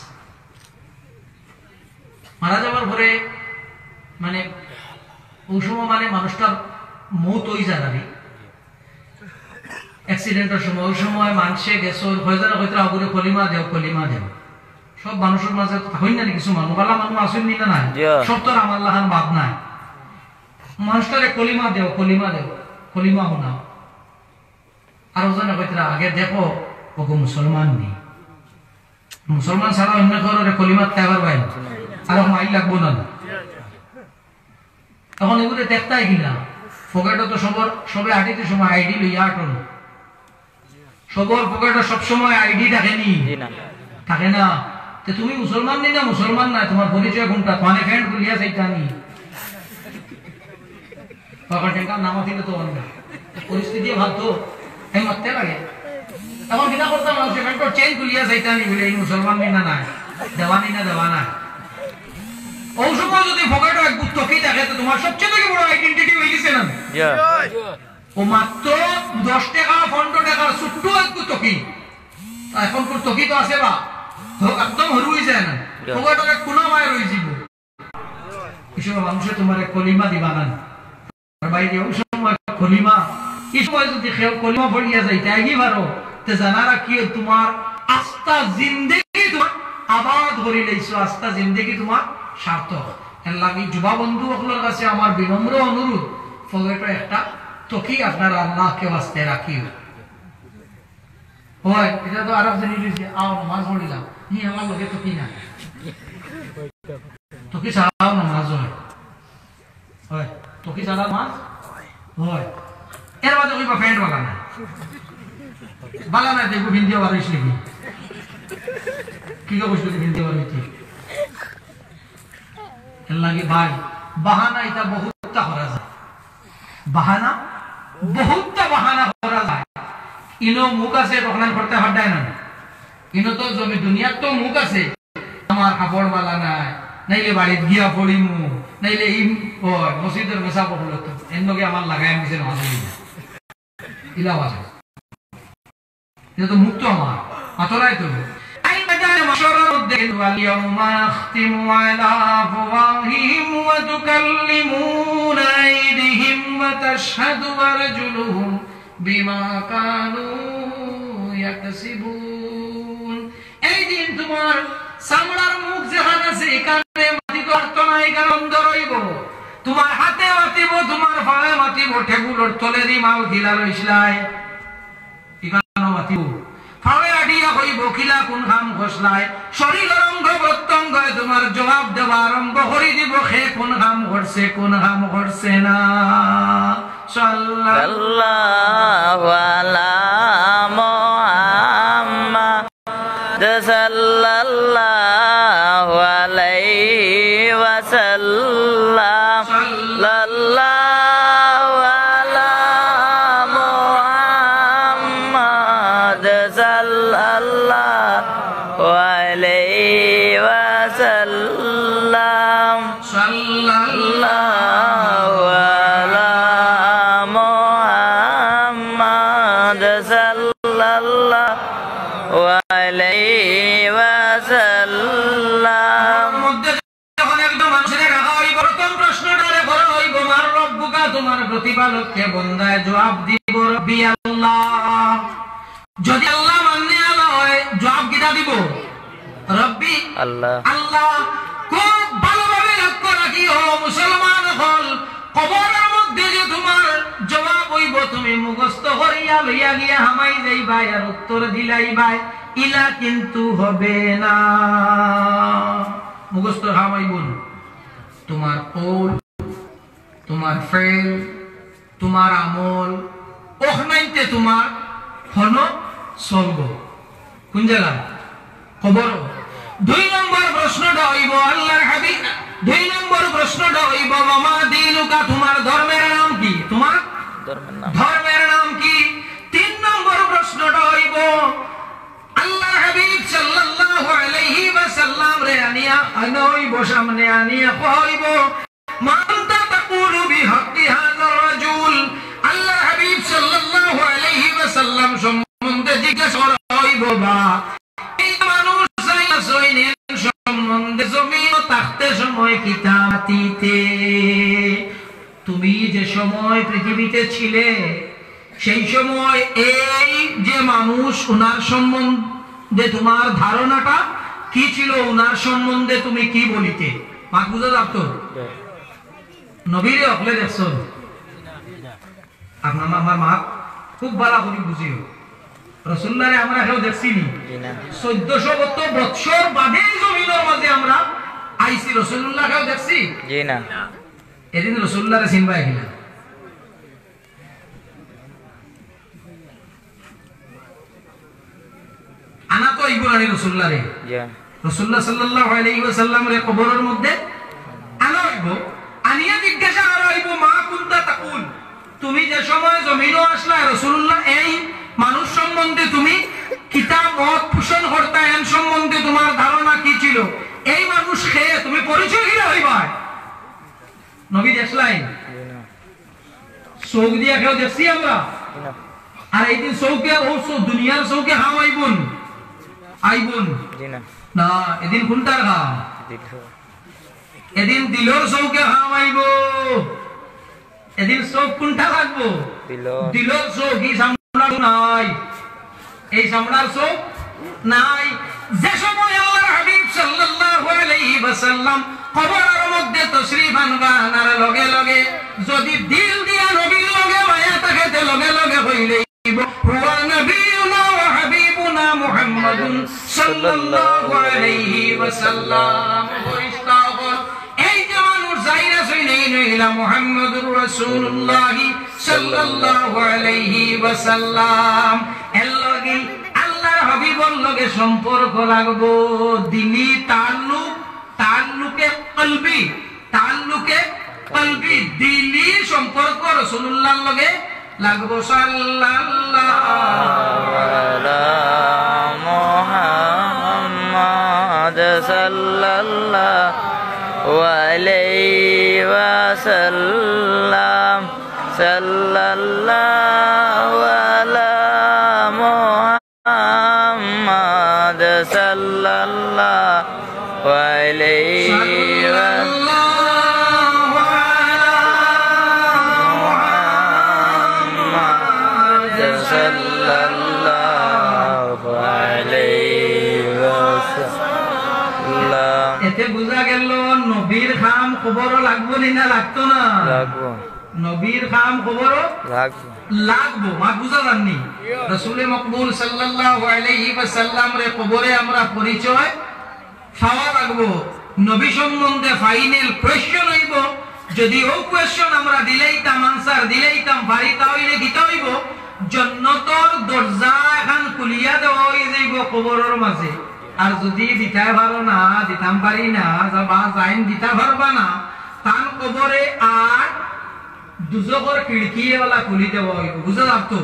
মারা যাওয়ার পরে মানে ওই সময় মানে মানুষটার মৌত ওই জায়গারই অ্যাক্সিডেন্টের সময় ওই সময় মানুষে গেছে হয়ে যারা হয়তো আগুনে কলিমা দেও কলিমা দেও সব মানুষের মাঝে হই না কিছু মানুষ আল্লাহ মানুষ আসেন নি না সব তো আমার আল্লাহর বাদ নাই মানুষটারে কলিমা দেও কলিমা দেও কলিমা শোনাও আর ওজনে কইতরা আগে দেখো ওগো মুসলমান নেই মুসলমান ছাড়া অন্য ঘরে কলিমা তাইবার বাইন আর মাইল লাগবো না তখন এগুলো দেখতাই কিনা পকেটে তো সবার সবে আটিতে সময় আইডি লইয়া আটন সবার পকেটে সবসময় আইডি থাকেনি থাকে না তুমি মুসলমান নেই না মুসলমান না তোমার পরিচয় কোনটা মানে ফ্রেন্ড গুলিয়া সেইটা নি নামা দিলে তো অন্য পরিস্থিতি ভাবতো এই মারতে লাগে এখন কিনা করতাম চেঞ্জ গুলিয়া সেইটা নি বলে এই মুসলমান নেই না নাই দেওয়ানি না দেওয়া না ওই সময় যদি পকেটে এক গুত্ত কি থাকে তো তোমার সবচেয়ে থেকে বড় আইডেন্টিটি হয়ে গেছে না ও মাত্র দশ টাকা পনেরো টাকার ছোট্ট এক গুত্ত কি এখন কোন তকি তো আছে বা একদম হরু হয়ে যায় না পকেটে কোনো মায়ের হয়ে যাব এসব মানুষে তোমার কলিমা দিবা না আর বাইরে ওই সময় কলিমা এই সময় যদি কেউ কলিমা পড়িয়া যায় তাই কি পারো তে জানা রাখিও তোমার আস্থা জিন্দেগি তোমার আবাদ করে লইছো আস্থা জিন্দেগি তোমার সার্থক এর লাগি যুবা বন্ধু সকলের কাছে আমার বিনম্র অনুরোধ পকেটে একটা তকি আপনার আল্লাহকে ওয়াস্তে রাখিও হয় এটা তো আরব জানি দিছে আও নামাজ পড়িলাম নি আমার লগে তকি না তকি ছাড়াও নামাজ হয় হয় তকি ছাড়া নামাজ হয় এর বাদে ওই বা ফ্যান্ড বালা না বালা না দেখো ভিন্দিয়া বারিশ লিখি কি কা বসে ভিন্দিয়া বারিছি এর লাগে ভাই বাহানা এটা বহুতটা করা যায় বাহানা বহুতটা বাহানা করা যায় ইনো মুখ আছে রহনান করতে হাড্ডায় না ইনো তো জমি দুনিয়ার তো মুখ আছে আমার কাপড় বালা নাই নাইলে বাড়িত গিয়া পড়িমু নাইলে এই মসজিদের মেসা পড়ল তো এর লগে আমার লাগাই দিছে নামাজ ইলাওয়াজ এটা তো মুখ তো আমার আতরাই তো আই ময়দানে মাশরার মধ্যে ওয়াল ইয়াউমা আখতিমু আলা আফওয়াহিহিম ওয়া তুকাল্লিমুনা আইদিহিম ওয়া তাশহাদু আরজুলুহুম বিমা কানু ইয়াকসিবুন এই দিন তোমার সামলার মুখ যেখানে আছে এখানে মাটি করতে নাই কারণ বন্ধ রইব তোমার হাতে মাতিব তোমার পায়ে মাতিব টেগুলোর তলে দি মাল খিলা লইছলাই ইকানো মাতিব পায়ে আডিয়া কইব কিলা কোন কাম ঘষলাই শরীরের অঙ্গ প্রত্যঙ্গ তোমার জবাব দেওয়া আরম্ভ করে দিব খে কোন কাম করছে কোন কাম করছে না সাল্লাল্লাহু আলা মুহাম্মাদ সাল্লাল্লাহু আলাইহি ওয়াসাল্লাম সাল্লাল্লাহু আলা মুহাম্মাদ সাল্লাল্লাহু আলাইহি ওয়াসাল্লাম সাল্লাল্লাহু আলা মুহাম্মাদ সাল্লাল্লাহু আলাইহি ওয়াসাল্লাম মধ্যে যখন একদম মানুষের রাখা হইব প্রথম প্রশ্নটারে করা হইব মার রব্বুকা তোমার প্রতিপালককে বন্দায় জবাব দিব রব্বি আল্লাহ যদি আল্লাহ মানে আল্লাহ হয় জবাব কিটা দিব রব্বি আল্লাহ আল্লাহ খুব ভালোভাবে লক্ষ্য রাখিও মুসলমান হল কবরের মধ্যে যে তোমার জবাব হইব তুমি মুখস্থ করিয়া লইয়া গিয়া হামাই যাইবা আর উত্তর দিলাইবা ইলা কিন্তু হবে না মুখস্থ হামাইবুন তোমার কৌল তোমার ফেল তোমার আমল ওখানে তোমার হন সলব কোন জায়গা খবর দুই নম্বর প্রশ্নটা হইব আল্লাহর হাবিব দুই নম্বর প্রশ্নটা হইব মামা দিনুকা তোমার ধর্মের নাম কি তোমার ধর্মের নাম ধর্মের নাম কি তিন নম্বর প্রশ্নটা হইব আল্লাহর হাবিব সাল্লাল্লাহু আলাইহি ওয়াসাল্লাম রে আনিয়া আনইব সামনে আনিয়া কইব মানতা তাকুলু বিহাক্কি হাযার রাজুল আল্লাহর হাবিব সাল্লাল্লাহু আলাইহি ওয়াসাল্লাম সম্বন্ধে জিজ্ঞাসা হইব বা এই মানুষ সৈনিক সম্বন্ধে জমিন থাকতে সময় কিতাবাতিতে তুমি যে সময় পৃথিবীতে ছিলে সেই সময় এই যে মানুষ ওনার সম্বন্ধে তোমার ধারণাটা কি ছিল ওনার সম্বন্ধে তুমি কি বলিতে মাত বুঝা যাত নবীরে অকলে দেখছ আপনার আমার মা খুব ভালো করে বুঝিও রাসূলুল্লাহরে আমরা কেউ দেখছিনি চৌদ্দশো বছর বাদে জমিনের মাঝে আমরা আইছি রাসূলুল্লাহ কেউ দেখছি জি না এদিন রাসূলুল্লাহরে চিনবা গেলা আনা তো ইব্রানি রাসূলুল্লাহরে জি রাসূলুল্লাহ সাল্লাল্লাহু আলাইহি ওয়াসাল্লামের কবরের মধ্যে আনা হইব আনিয়া জিজ্ঞাসা করা হইব মা কুনতা তাকুল তুমি যে সময় জমিনও আসলা রাসূলুল্লাহ এই মানুষ সম্বন্ধে তুমি কিতাব মত পোষণ করতা এর সম্বন্ধে তোমার ধারণা কি ছিল এই মানুষ খেয়ে তুমি পরিচয় কিনা হইবা নবী দেখলাই চৌক দিয়া কেউ দেখছি আমরা আর এইদিন চৌকে ও দুনিয়ার চৌকে হাম আইবুন আইবুন না এদিন কোনটার হাম এদিন দিলর চৌকে হাম আইব এদিন চৌক কোনটা লাগবো দিলর চৌক এই চামড়ার নাই এই চামড়ার চৌক নাই যে সময় আল্লাহর হাবিব সাল্লাল্লাহু আলাইহি ওয়াসাল্লাম কবরের মধ্যে তশরিফ আনবান আর লগে লগে যদি দিল দিয়া নবীর লগে মায়া থাকে তে লগে লগে হইলে হুয়া নবিয়ুনা ওয়া হাবিবুনা মুহাম্মাদুন সাল্লাল্লাহু আলাইহি ওয়াসাল্লাম ফরিস্তাগণ এই যে মানুষ যাইরা শুনেই নইলা মুহাম্মাদুর রাসূলুল্লাহ সাল্লাল্লাহু আলাইহি ওয়াসাল্লাম এর লগে আল্লাহর হাবিবর লগে সম্পর্ক লাগবো দিনী তাল্লুক তাল্লুকে কলবি তাল্লুকে কলবি দিলী সম্পর্ক রাসূলুল্লাহর লগে লাগবো সাল্লাল্লাহু আলা মুহাম্মাদ সাল্লাল্লাহু আলাইহি ওয়াসাল্লাম সাল্লাল্লাহু আলা মুহাম্মাদ সাল্লাল্লাহু আলাইহি এতে বুঝা গেল নবীর খাম খবর লাগবো না লাগতো না লাগবো নবীর খাম খবর লাগবো লাগবো মা বুঝা জাননি রাসূলে মকবুল সাল্লাল্লাহু আলাইহি ওয়াসাল্লাম রে কবরে আমরা পরিচয় পাওয়া লাগবো নবী সম্বন্ধে ফাইনাল কোশ্চেন হইব যদি ও কোশ্চেন আমরা দিলেইতাম আনসার দিলেইতাম পারি তাহলে দিতে হইব জান্নাতের দরজা এখন খুলিয়া দেওয়া হয়ে যাইব কবরের মাঝে আর যদি দিতে পারো না দিতাম পারি না বা জাইন দিতে পারবা না তান কবরে আর দুজকের খিড়কিওয়ালা খুলি দেওয়া হইব বুঝা লাগতো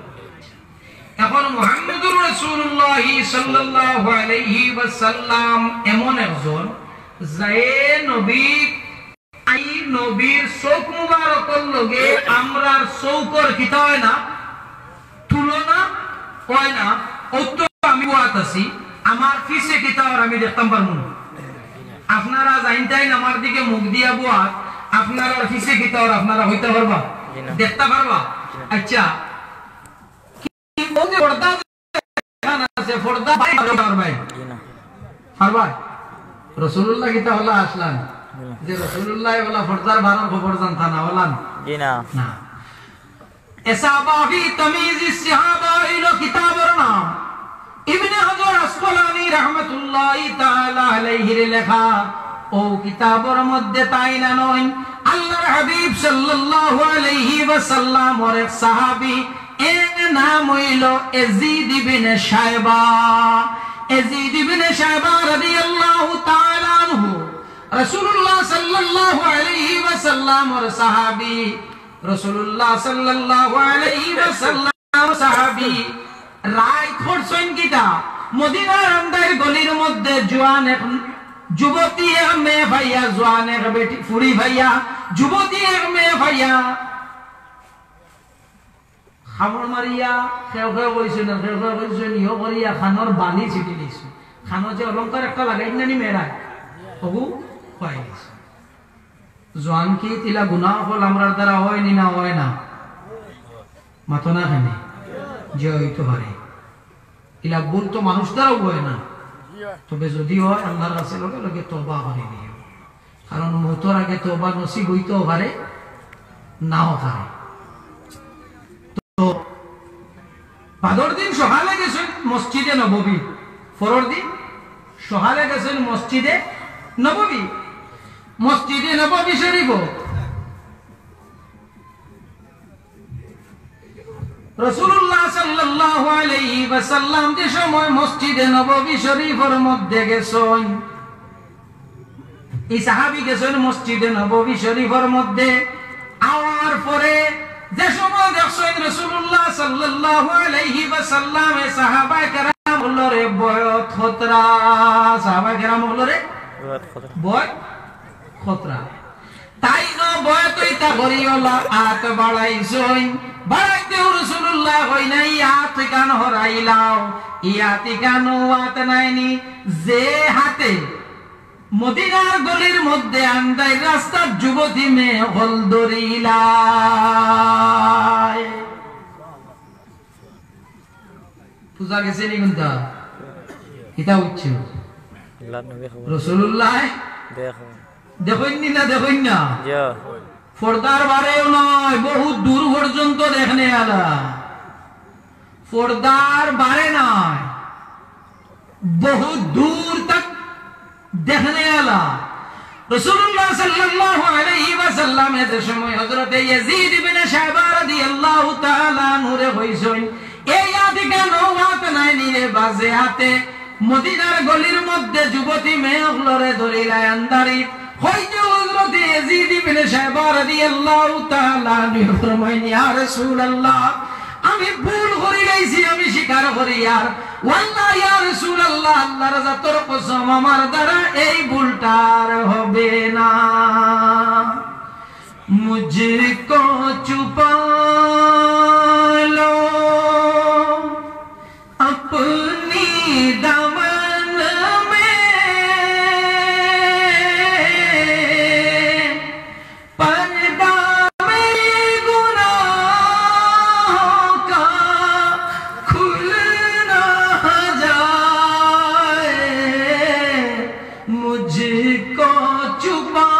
এখন মুহাম্মদুর রাসূলুল্লাহ সাল্লাল্লাহু আলাইহি ওয়াসাল্লাম এমন একজন যে নবী আই নবীর চোখ মুবারকের লগে আমরার চৌকর কিতা হয় না তুলনা হয় না অত আমি ওয়াত আছি আমার পিছে কিতাব আমি দেখতাম পারবো না আপনারা জানতেন আমার দিকে মুখ দিয়া বুয়াত আপনারা পিছে কিতাব আপনারা হইতে পারবা দেখতে পারবা আচ্ছা কি বলে পর্দা খানা আছে পর্দা বাইরে পারবাই পারবা রাসূলুল্লাহ কিতা হলা আসলাম যে রাসূলুল্লাহ ওলা পর্দার বারণ খবর জানতা না হলান জি না না এসাবাহি তামিজ সাহাবা ইলো কিতাবের নাম ইবনে হাজার আসকালানী রাহমাতুল্লাহি তাআলা আলাইহির লেখা ও কিতাবের মধ্যে তাই না নয় আল্লাহর হাবিব সাল্লাল্লাহু আলাইহি ওয়াসাল্লাম ওর এক সাহাবী এর নাম হইল ইয়াজিদ ইবনে শায়বা ইয়াজিদ ইবনে শায়বা রাদিয়াল্লাহু তাআলা আনহু রাসূলুল্লাহ সাল্লাল্লাহু আলাইহি ওয়াসাল্লাম ওর সাহাবী রাসূলুল্লাহ সাল্লাল্লাহু আলাইহি ওয়াসাল্লাম সাহাবী রায় করছেন কিটা মদিনার আন্দার গলির মধ্যে জওয়ান এক যুবতী এক মেয়ে ভাইয়া জওয়ান এক বেটি ফুরি ভাইয়া যুবতী এক মেয়ে ভাইয়া খাবর মারিয়া খেও খেও কইছে না খেও খেও কইছে নিও করিয়া খানর বালি ছিটি দিছে খানো যে অলংকার একটা লাগাই নানি মেরায় হবু কয় জওয়ান কি তিলা গুনাহ হল আমরার দ্বারা হয় নি না হয় না মাতো না খানে যে হইতে পারে ইলা ভুল তো মানুষ দ্বারাও হয় না তবে যদি হয় আল্লাহর কাছে লগে লগে তওবা করে নিও কারণ মওতের আগে তওবা নসিব হইতেও পারে নাও পারে তো বাদর দিন সকালে গেছেন মসজিদে নববী পরের দিন সকালে গেছেন মসজিদে নববী মসজিদে নববী শরীফ রাসূলুল্লাহ সাল্লাল্লাহু আলাইহি ওয়াসাল্লাম যে সময় মসজিদে নববী শরীফের মধ্যে গেছেন এই সাহাবী গেছেন মসজিদে নববী শরীফের মধ্যে আওয়ার পরে যে সময় দেখছেন রাসূলুল্লাহ সাল্লাল্লাহু আলাইহি ওয়াসাল্লাম সাহাবায়ে কেরাম হলরে বয়ত খতরা সাহাবায়ে কেরাম হলরে বয় খতরা তাই ন বয় তো ইতা করিওলা আত বাড়াইছই বাড়াইতে রাসূলুল্লাহ কই নাই আত কান হরাইলাও ইয়াতি কান ওয়াত নাইনি যে হাতে মদিনার গলির মধ্যে আন্দাই রাস্তার যুবতী মেয়ে হল দরিলাই পূজা গেছে নি কোনটা এটা উচ্চ রাসূলুল্লাহ দেখো দেখুন না দেখুন না পর্দার বারেও নয় বহু দূর পর্যন্ত দেখনে আলা পর্দার বারে নয় বহু দূর তক দেখনে আলা রাসূলুল্লাহ সাল্লাল্লাহু আলাইহি ওয়াসাল্লাম এর সময় হযরত ইয়াজিদ ইবনে শায়বা রাদিয়াল্লাহু তাআলা নূরে হইছেন এই আদিকে নওয়াত নাই নিরে বাজে হাতে মদিনার গলির মধ্যে যুবতী মেয়েগুলোরে ধরিলা আন্দারি হইতে হযরত ইয়াজিদ ইবনে শায়বা রাদিয়াল্লাহু তাআলা নূরে ফরমাইন ইয়া রাসূলুল্লাহ আমি ভুল করি লাইছি আমি স্বীকার করি আর ওয়াল্লাহি ইয়া রাসূলুল্লাহ আল্লাহর জাতের কসম আমার দ্বারা এই ভুলটার হবে না মুঝকো চুপা লো अपनी दामन में पर्दा मेरे गुनाहों का खुल ना जाए मुझको छुपा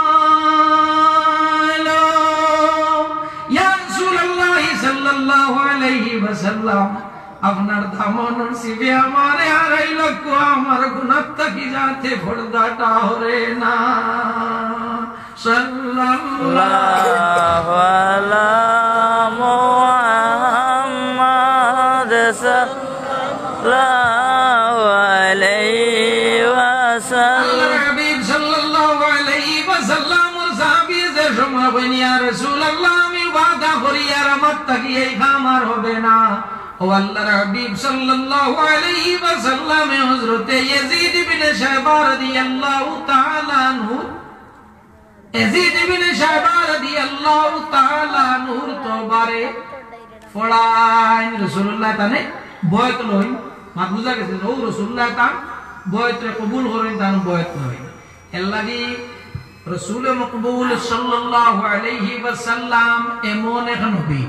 लो या रसूलल्लाह सल्लल्लाहु अलैहि वसल्लम আপনার দামন সিবে আমারে হারাইল কো আমার গুনাহটা কি যাতে পর্দাটা হরে না সাল্লাল্লাহু আলা মুহাম্মাদ সাল্লাল্লাহু আলাইহি ওয়াসাল্লাম হাবিব সাল্লাল্লাহু আলাইহি ওয়াসাল্লাম সাহাবী যে সময় বলেন ইয়া রাসূলুল্লাহ আমি ওয়াদা করি আর আমার তাকি এই খামার হবে না ও আল্লাহর হাবিব সাল্লাল্লাহু আলাইহি ওয়াসাল্লাম হযরত ইয়াজিদ ইবনে শায়বা রাদিয়াল্লাহু তাআলা আনহু ইয়াজিদ ইবনে শায়বা রাদিয়াল্লাহু তাআলা আনহুর তরবারে ফড়াইন রাসূলুল্লাহ তানে বয়ত লই মাবুজা গেছে ও রাসূলুল্লাহ তা বয়তে কবুল করেন তান বয়ত লই এল্লাহি রাসূল মকবুল সাল্লাল্লাহু আলাইহি ওয়াসাল্লাম এমন এক নবী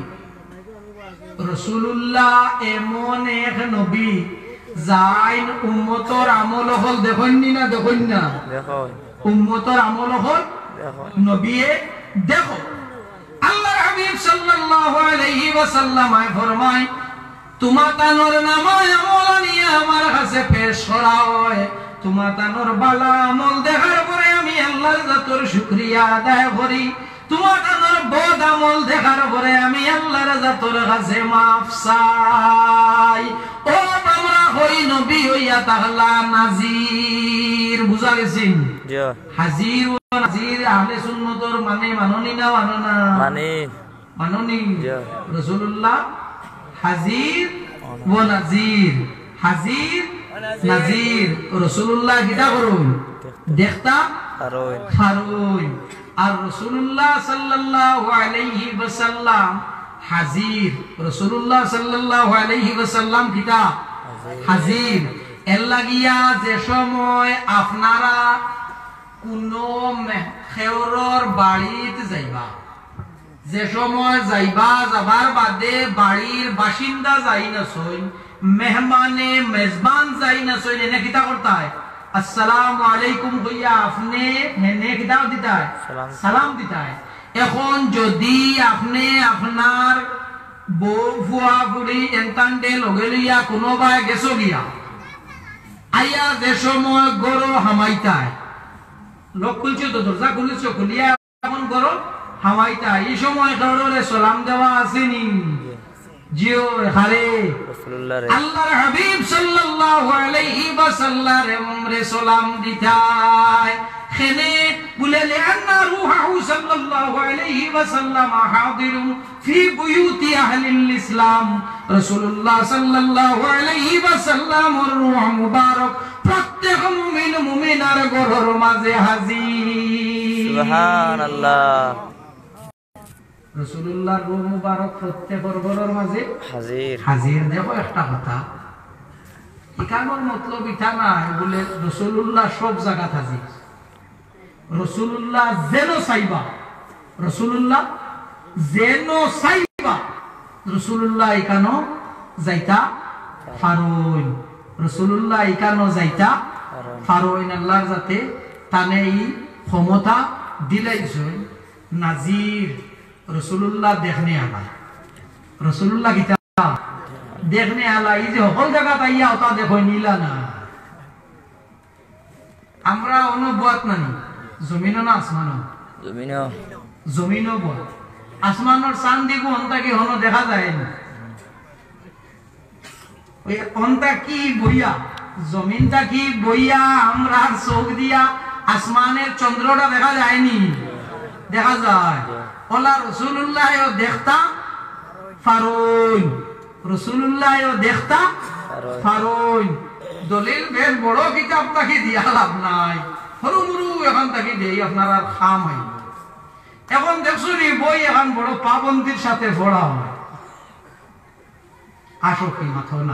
রাসূলুল্লাহ এমন এক নবী যাইন উম্মতর আমল হল দেখুন না দেখুন না দেখো উম্মতর আমল হল দেখো নবীয়ে দেখো আল্লাহর হাবিব সাল্লাল্লাহু আলাইহি ওয়াসাল্লাম ফরমায় তোমার তানোর নামায় আমল নিয়ে আমার কাছে পেশ করা হয় তোমার তানোর বালা আমল দেখার পরে আমি আল্লাহর জাতের শুকরিয়া আদায় করি তোমার তানোর বদ আমল দেখার পরে আমি আল্লাহর জাতের কাছে মাফ চাই ও আমরা হই নবী হইয়া তাহলা নাজির বুঝা গেছেন জি হাজির ও নাজির আহলে সুন্নতর মানে মাননি না মানো না মানে মাননি জি রাসূলুল্লাহ হাজির ও নাজির হাজির নাজির রাসূলুল্লাহ কিটা করুন দেখতা হারুন হারুন আর রাসূলুল্লাহ সাল্লাল্লাহু আলাইহি ওয়াসাল্লাম হাজির রাসূলুল্লাহ সাল্লাল্লাহু আলাইহি ওয়াসাল্লাম কিটা হাজির এর লাগিয়া যে সময় আপনারা কোন খেওরর বাড়িতে যাইবা যে সময় যাইবা যাবার বাদে বাড়ির বাসিন্দা যাই না সই মেহমানে মেজবান যাই না সই এনে কিতা করতে হয় আসসালামু আলাইকুম কইয়া আপনি এনে কিতা দিতে হয় সালাম দিতে হয় এখন যদি আপনি আপনার বউ ফুয়া বুড়ি এনতান্ডে লগে লইয়া কোনোবাই গেছো গিয়া আইয়া যে সময় গরো হামাইতায় লোক খুলছে তো দরজা খুলেছ খুলিয়া এখন গরো হামাইতা এই সময় কারোরে সালাম দেওয়া আসেনি জিও হারে আল্লাহর হাবিব সাল্লাল্লাহু আলাইহি ওয়াসাল্লাম রে সালাম দিতায় খেনে বলে লিআন্না রূহাহু সাল্লাল্লাহু আলাইহি ওয়াসাল্লাম হাদিরুন ফি বুয়ুতি আহলিল ইসলাম। রাসূলুল্লাহ সাল্লাল্লাহু আলাইহি ওয়াসাল্লামের রূহ মুবারক প্রত্যেক মুমিন মুমিনার ঘরের মাঝে হাজির। সুবহানাল্লাহ। রাসূলুল্লাহর রূহ মুবারক প্রত্যেকের ঘরের মাঝে হাজির হাজির। দেখো একটা কথা, এখানোর মতলব এটা নাই বলে রাসূলুল্লাহ সব জায়গা হাজির। রাসূলুল্লাহ যেন চাইবা, রাসূলুল্লাহ যেন চাইবা, রাসূলুল্লাহ এখানো যাইতা পারোই, রাসূলুল্লাহ এখানো যাইতা পারোই। আল্লাহর যাতে তানে এই ক্ষমতা দিলাইছেন নাজির। রাসূলুল্লাহ দেখনে আলা, রাসূলুল্লাহ গীতা দেখনে আলা, এই যে সকল জায়গা তাইয়া ওটা দেখো নিলা না। আমরা অনুবাদ নানি জমিনও না আসমানও, জমিনও জমিনও বল আসমানের চান দিগু অন্তাকে হনো দেখা যায় না। ওই অন্তা কি বইয়া, জমিনটা কি বইয়া, আমরা চোখ দিয়া আসমানের চন্দ্রটা দেখা যায়নি, দেখা যায়। ওলা রাসূলুল্লাহ দেখতা ফারুন, রাসূলুল্লাহ দেখতা ফারুন। দলিল বেশ বড় কিতাব তাকে দিয়া লাভ নাই, সরু মরু এখন তাকে দেই আপনার আর খাম হয়। এখন দেখছো নি বই এখন বড় পাবন্দির সাথে পড়া হয়, আসো কি মাথো না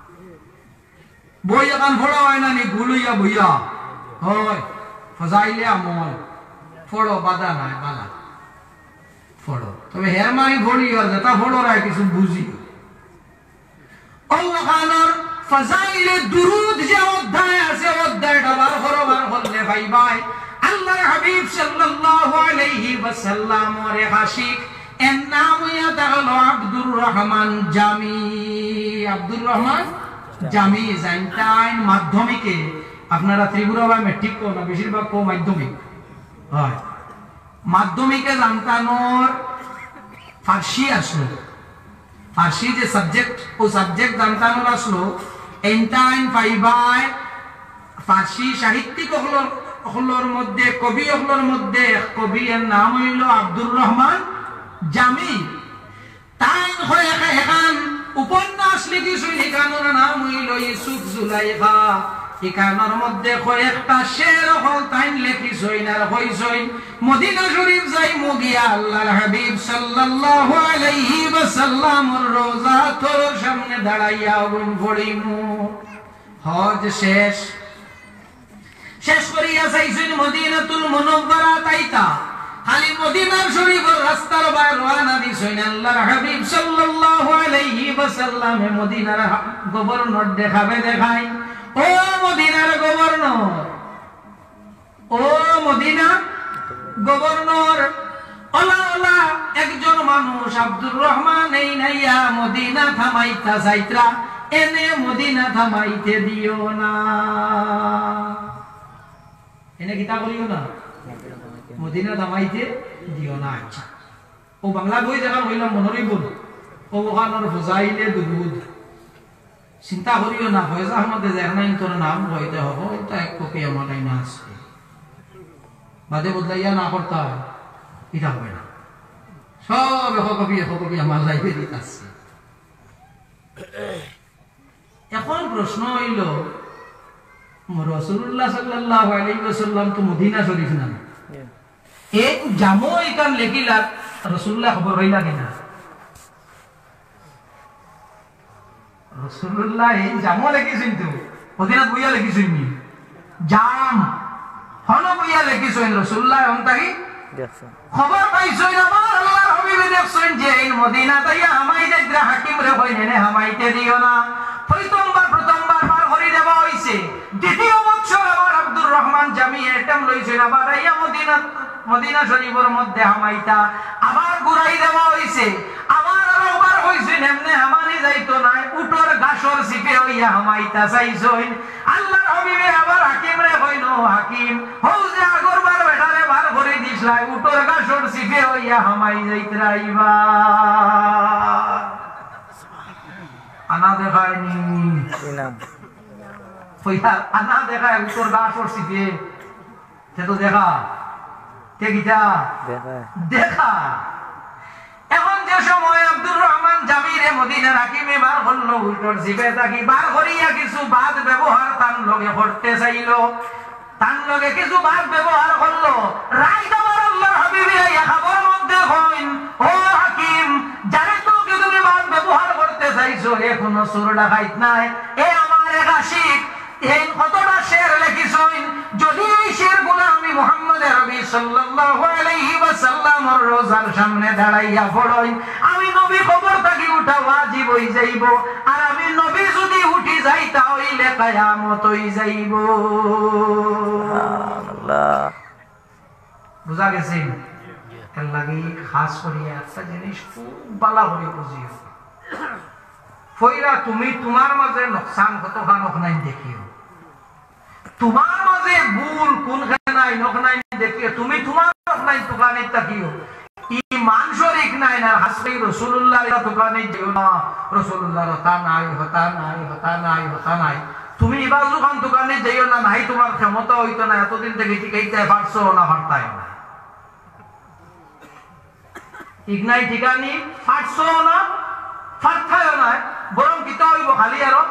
বই এখন পড়া হয় না নি গুলইয়া বইয়া হয় ফজাইলে আমল ফড়ো বাধা নাই বালা ফড়ো। তবে হের মাই ফড়ি আর যেটা ফড়ো রায় কিছু বুঝি। আল্লাহ খানার ফজাইলে দুরুদ যে অধ্যায় আছে অধ্যায়টা বার করো, বার করলে ভাই ভাই আল্লাহর হাবিব সাল্লাল্লাহু আলাইহি ওয়াসাল্লাম ওরে আশিক এর নাম ইয়া হলো আব্দুর রহমান জামি। আব্দুর রহমান জামি জানতাইন মাধ্যমিকে আপনারা ত্রিপুরা বা মেট্রিক কো না বেশিরভাগ কো মাধ্যমিক হয়। মাধ্যমিকে জানতানোর ফার্সি আসলো, ফার্সি যে সাবজেক্ট ও সাবজেক্ট জানতানোর আসলো এনটাইন ফাইবাই ফার্সি সাহিত্যিক হলোর হলোর মধ্যে কবি হলোর মধ্যে কবি এর নাম হইল আব্দুর রহমান জামি। তাই হয়ে এখান উপন্যাস লিখিছেন, এখানোর নাম হইল ইউসুফ জুলাইখা। এখানোর মধ্যে কয়েকটা শের হল তাইন লিখিছেন আর কইছেন মদিনা শরীফ যাই মুগিয়া আল্লাহর হাবিব সাল্লাল্লাহু আলাইহি ওয়াসাল্লামের রওজা তোর সামনে দাঁড়াইয়া গুণ পড়িমু। হজ শেষ শেষ করিয়া চাইছেন মদিনাতুল মুনাওয়ারা তাইতা, খালি মদিনার শরীফের রাস্তার বাইরে রওনা দিছেন আল্লাহর হাবিব সাল্লাল্লাহু আলাইহি ওয়াসাল্লামে মদিনার গভর্নর দেখাবে দেখাই, ও মদিনার গভর্নর, ও মদিনা গভর্নর, ওলা ওলা একজন মানুষ আব্দুর রহমান এই নাইয়া মদিনা থামাইতা যাইত্রা, এনে মদিনা থামাইতে দিও না, এনে কিতা করিও না, মদিনা থামাইতে দিও না। আচ্ছা ও বাংলা বই যেখান হইলাম মনোরই বল ও ওখানোর ফজাইলে দুরুদ চিন্তা করিও না, ফয়জা আহমদে যেখানে তোর নাম হইতে হবো এটা এক কপি আমার না আছে, বাদে বদলাইয়া না করতে হয় এটা হবে না, সব এক কপি এক কপি আমার লাইব্রেরিতে আছে। এখন প্রশ্ন হইল রাসূলুল্লাহ সাল্লাল্লাহু আলাইহি ওয়াসাল্লাম তো মদিনা শরীফ না, এই জামো এখান লেখিলা রাসূলুল্লাহ খবর হইলা কিনা? রাসূলুল্লাহ এই জামো লেখিছেন তো মদিনা বইয়া লেখিছেন নি জাম হন বইয়া লেখিছেন রাসূলুল্লাহ অন্তাহি দেখছেন খবর পাইছেন আমার আল্লাহর হাবিবে দেখছেন যে এই মদিনা তাইয়া হামাই দেগরা হাকিম রে কইনে নে হামাইতে দিও না। প্রথমবার প্রথমবার বার করি দেওয়া হইছে, দ্বিতীয় বছর আবার আব্দুর রহমান জামি এটাম লইছেন আবার আইয়া মদিনা মদিনা শরীফের মধ্যে হামাইতা আবার ঘুরাই দেওয়া হইছে, আবার আবার হইছেন এমনে হামানি যাইতো না, উটর গাছর সিপে হইয়া হামাইতা চাইছেন। আল্লাহর হাবিবে আবার হাকিম রে কইন হাকিম হও যে আগরবার বেটারে বার করে দিছলাই উটর গাছর সিপে হইয়া হামাই যাইতরাইবা, আনা দেখায়নি না কইয়া আনা দেখায় উটর গাছর সিপে সে তো দেখা কিটা দেখা দেখা। এখন যে সময় আব্দুর রহমান জামিরে মদিনার হাকিমে বার করলো উল্টোর জিবে থাকি বার করিয়া কিছু বাদ ব্যবহার তার লগে করতে চাইল, তার লগে কিছু বাদ ব্যবহার করলো। রাইত আমার আল্লাহর হাবিবে এই খবর মধ্যে হইন, ও হাকিম যারে তোকে তুমি বাদ ব্যবহার করতে চাইছো এ কোনো সুর ডাকাইত নাই, এ আমার এক আশিক। এই কতটা শের লিখিছেন, যদি এই শেরগুলো আমি মুহাম্মদ আরবি সাল্লাল্লাহু আলাইহি ওয়াসাল্লামের রোজার সামনে দাঁড়াইয়া পড়ই, আমি নবী খবর থাকি উঠা ওয়াজিব হই যাইব, আর আমি নবী যদি উঠি যাই তাহলে কিয়ামত হই যাইব। আল্লাহ বুঝা গেছে? এর লাগি খাস করিয়া একটা জিনিস খুব ভালো করে বুঝিও, ফইরা তুমি তোমার মাঝে নোকসান কতখান নাই দেখিও, তোমার মাঝে ভুল কোনখানে নাই নখনাই দেখিও, তুমি তোমার নখনাই দোকানে তাকিও। ঈমান শরীক নাই না হাসবি রাসূলুল্লাহর দোকানে যেও না, রাসূলুল্লাহর হতা নাই হতা নাই হতা নাই হতা নাই। তুমি ইবাজু খান দোকানে যেও না, নাই তোমার ক্ষমতা হইতো না, এতদিন থেকে টিকাইতে পারছো না পারতাই না, ঠিক নাই ঠিকানি পারছো না পারতাইও না, বরং কিতা হইব খালি আরো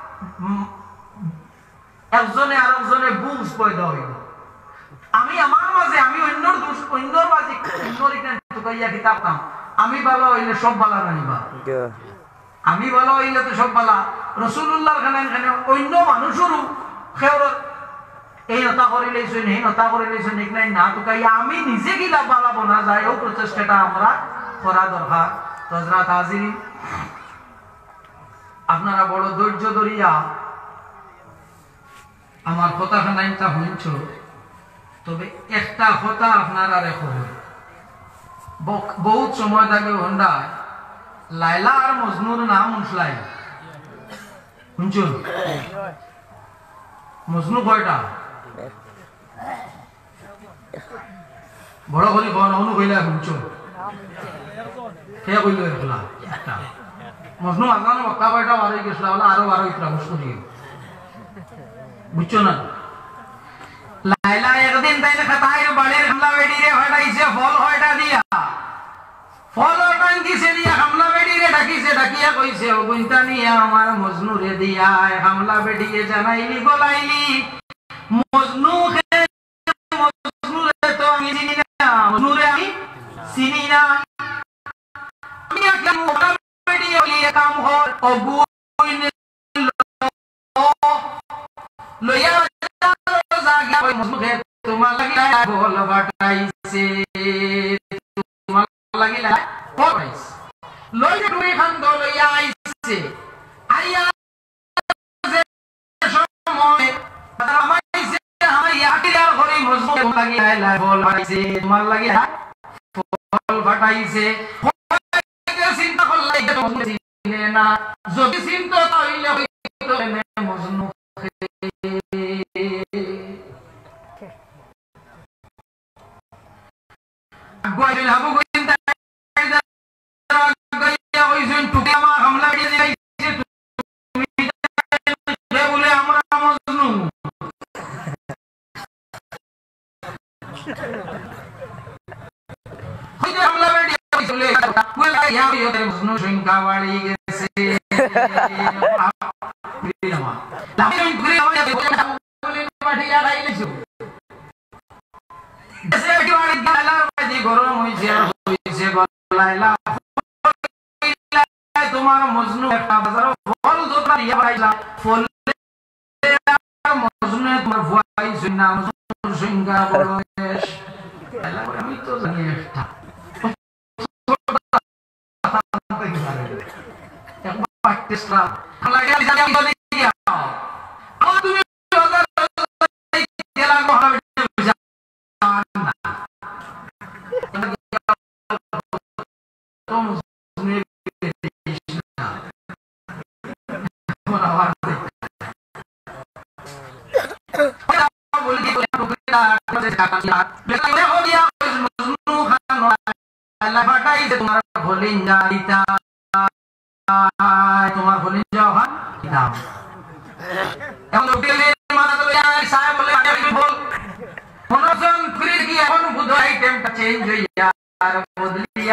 একজনে আর একজনে বুঝ পয়দা হইব। আমি আমার মাঝে আমি অন্যর দোষ অন্যর মাঝে অন্যর এখানে ঢুকাইয়া কিতাবতাম, আমি ভালো হইলে সব ভালো নানিবা, আমি ভালো হইলে তো সব ভালো। রাসূলুল্লাহর খানে খানে অন্য মানুষেরও খেওর এই নতা করে লইছেন এই নতা করে লইছেন এক নাই না ঢুকাইয়া আমি নিজে কিলা ভালো বনা যায় ও প্রচেষ্টাটা আমরা করা দরকার। তো হযরত হাজিরিন, আপনারা বড় ধৈর্য ধরিয়া আমার কথা খানাইটা শুনছ, তবে একটা কথা আপনারা রেখো, বহুত সময় থাকে হন্ডা লাইলা আর মজনুর নাম উঠলাই শুনছুন, মজনু কয়টা বড় করি কোন অনু কইলা শুনছুন, কে কইল এখলা একটা মজনু আজানো বক্তা কয়টা বারো গেছিল বলে আরো বারো ইতরা মুশকিল, বুঝছো না? লাইলা একদিন তাইলে খাতায় বাড়ির হামলা বেডি রে হটাইছে ফল হয়টা দিয়া, ফল হটান দিছে দিয়া হামলা বেডি রে ডাকিছে, ডাকিয়া কইছে ও গুনতা নিয়া আমার মজনু রে দিয়া হামলা বেডি এ জানাইলি গলাইলি, মজনু কে মজনু রে তো আমি চিনি না, মজনু রে আমি চিনি না, আমি একটা মোটা বেডি ওলিয়ে কাম হল ও গুইন লইয়া তোমার লাগিলা বল বাটাইছে, তোমার লাগিলা পড়াইছে লইয়া তুমি খান দলইয়া আইছে, আইয়া যে সময় আমাইছে আমাই আটিলার ঘরে মজবুত লাগিলা বল বাটাইছে, তোমার লাগিলা বল বাটাইছে, চিন্তা করলে এটা মজবুত না, যদি চিন্তা হইলে হইতো না মজনু গোয়াইল হাবু গোইন্দা গইয়া হইছেন টুকে আমার হামলা দিয়ে দিয়েছে, তুমি বলে আমরা মজনু হইতে হামলা দিয়ে চলে বলে ইয়া ইয়া মজনু সংখ্যা বাড়ি গেছে, লামি ঘুরে আমাদের বলে পাঠিয়া গাইলেছো এসে কি বাড়ি গালার বাজি গরম হইছে হইছে গলাইলা তোমার মজনু একটা বাজার ফল দোতা দিয়া বাইলা ফল মজনু তোমার ভয় শুনা মজনু সংজ্ঞা বলেশ আমি তো জানি একটা একবার পাকিস্তান লাগে জানি বলি দিয়া আর তুমি বাজার জেলা মহাবীর তোমার বলি যাওয়া এখন বল মনোজন ফ্রি কি এখন বুধ আইটেমটা চেঞ্জ হইয়া আর বদলিয়া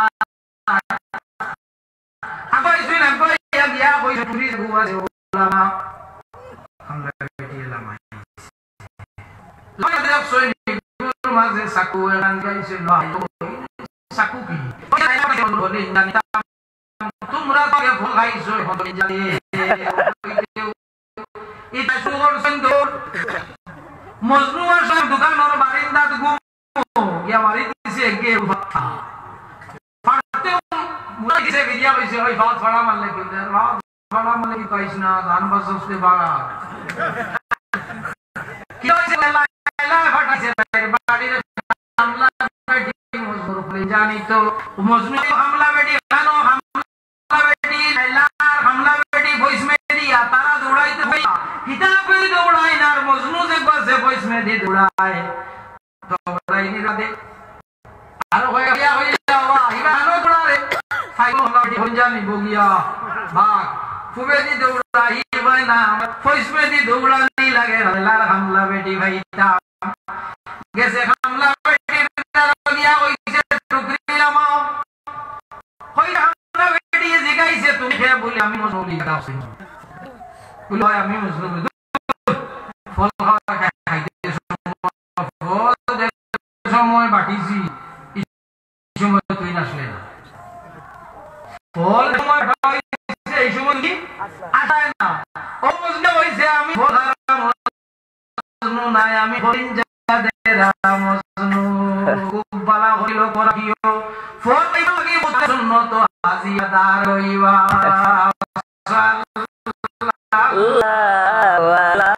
আবার শুন আবার ইয়া দিয়া কই পুরি গুয়া দে ওলামা আমরা বেটি লামা লাগা সই মাঝে সাকু এরান গাইছে না সাকু কি বলে জানি তোমরা তো ভুল গাইছো হতো জানি এটা সুগর সুন্দর মজনু আর সব দোকানের বারিন্দাত গো গিয়া মারি দিছে গে উঠা ফাটতে মুলা দিছে গিয়া কইছে ওই বাত ফাড়া মারলে কি বাত ফাড়া মারলে কি কইছ না ধান বসতে বাগা কি হইছে লা লা ফাটাছে বাড়ির হামলা বেটি মজনুর উপরে জানি তো মজনু হামলা বেটি কেন হামলা বেটি লা হামলা বেটি ভয়েস মে দিয়া তারা দৌড়াইতে হই কিতাবে দৌড়ায় না আর মজনু যে বসে ভয়েস মে দি দৌড়ায় তো দৌড়াইনি রাতে আর হয়ে গিয়া হই যাওয়া ইবানো দৌড়ারে ফাইল হামলা বেটি হই জানি বগিয়া ভাগ ফুবে দি দৌড়াই ভাই না ভয়েস মে দি দৌড়ানি লাগে লা হামলা বেটি ভাইটা গেছে হামলা বেটি গিয়া হইছে টুকরি লামাও হই হামলা বেটি জিগাইছে তুমি কে বলি আমি মজনু লিখা আছি বলি আমি মজনু ফল খাওয়া খাইতে ফল সময় বাটিছি সময় তুই আসলে না ফল সময় খাইছে এই সময় কি আসায় না ও মজনু হইছে আমি ফল মজনু নাই আমি হরিণ জাদে মজনু খুব বালা হইল করিও ফল লাগি সুন্নত হাজিয়াদার হইবা সাল্লাল্লাহু আলা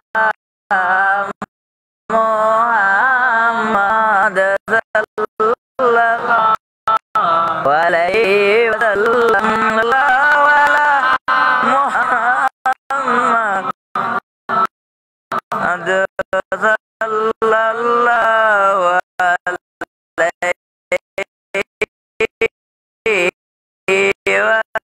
মুহাম্মাদ সাল্লাল্লাহু আলাইহি ওয়াসাল্লাম সাল্লাল্লাহু আলা মুহাম্মাদ সাল্লাল্লাহু আলাইহি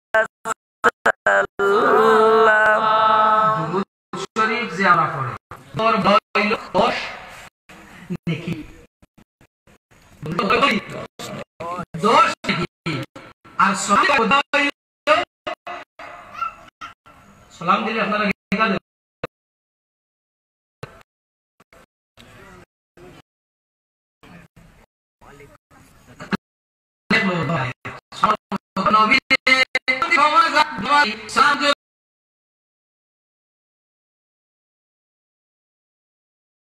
ওয়াসাল্লাম দুরূদ শরীফ জিয়ারা পড়ে তোর হইল দশ নেকি দশ নেকি আর সালাম হইল সালাম দিলে আপনারা কি কাজ নবী নবী সালাম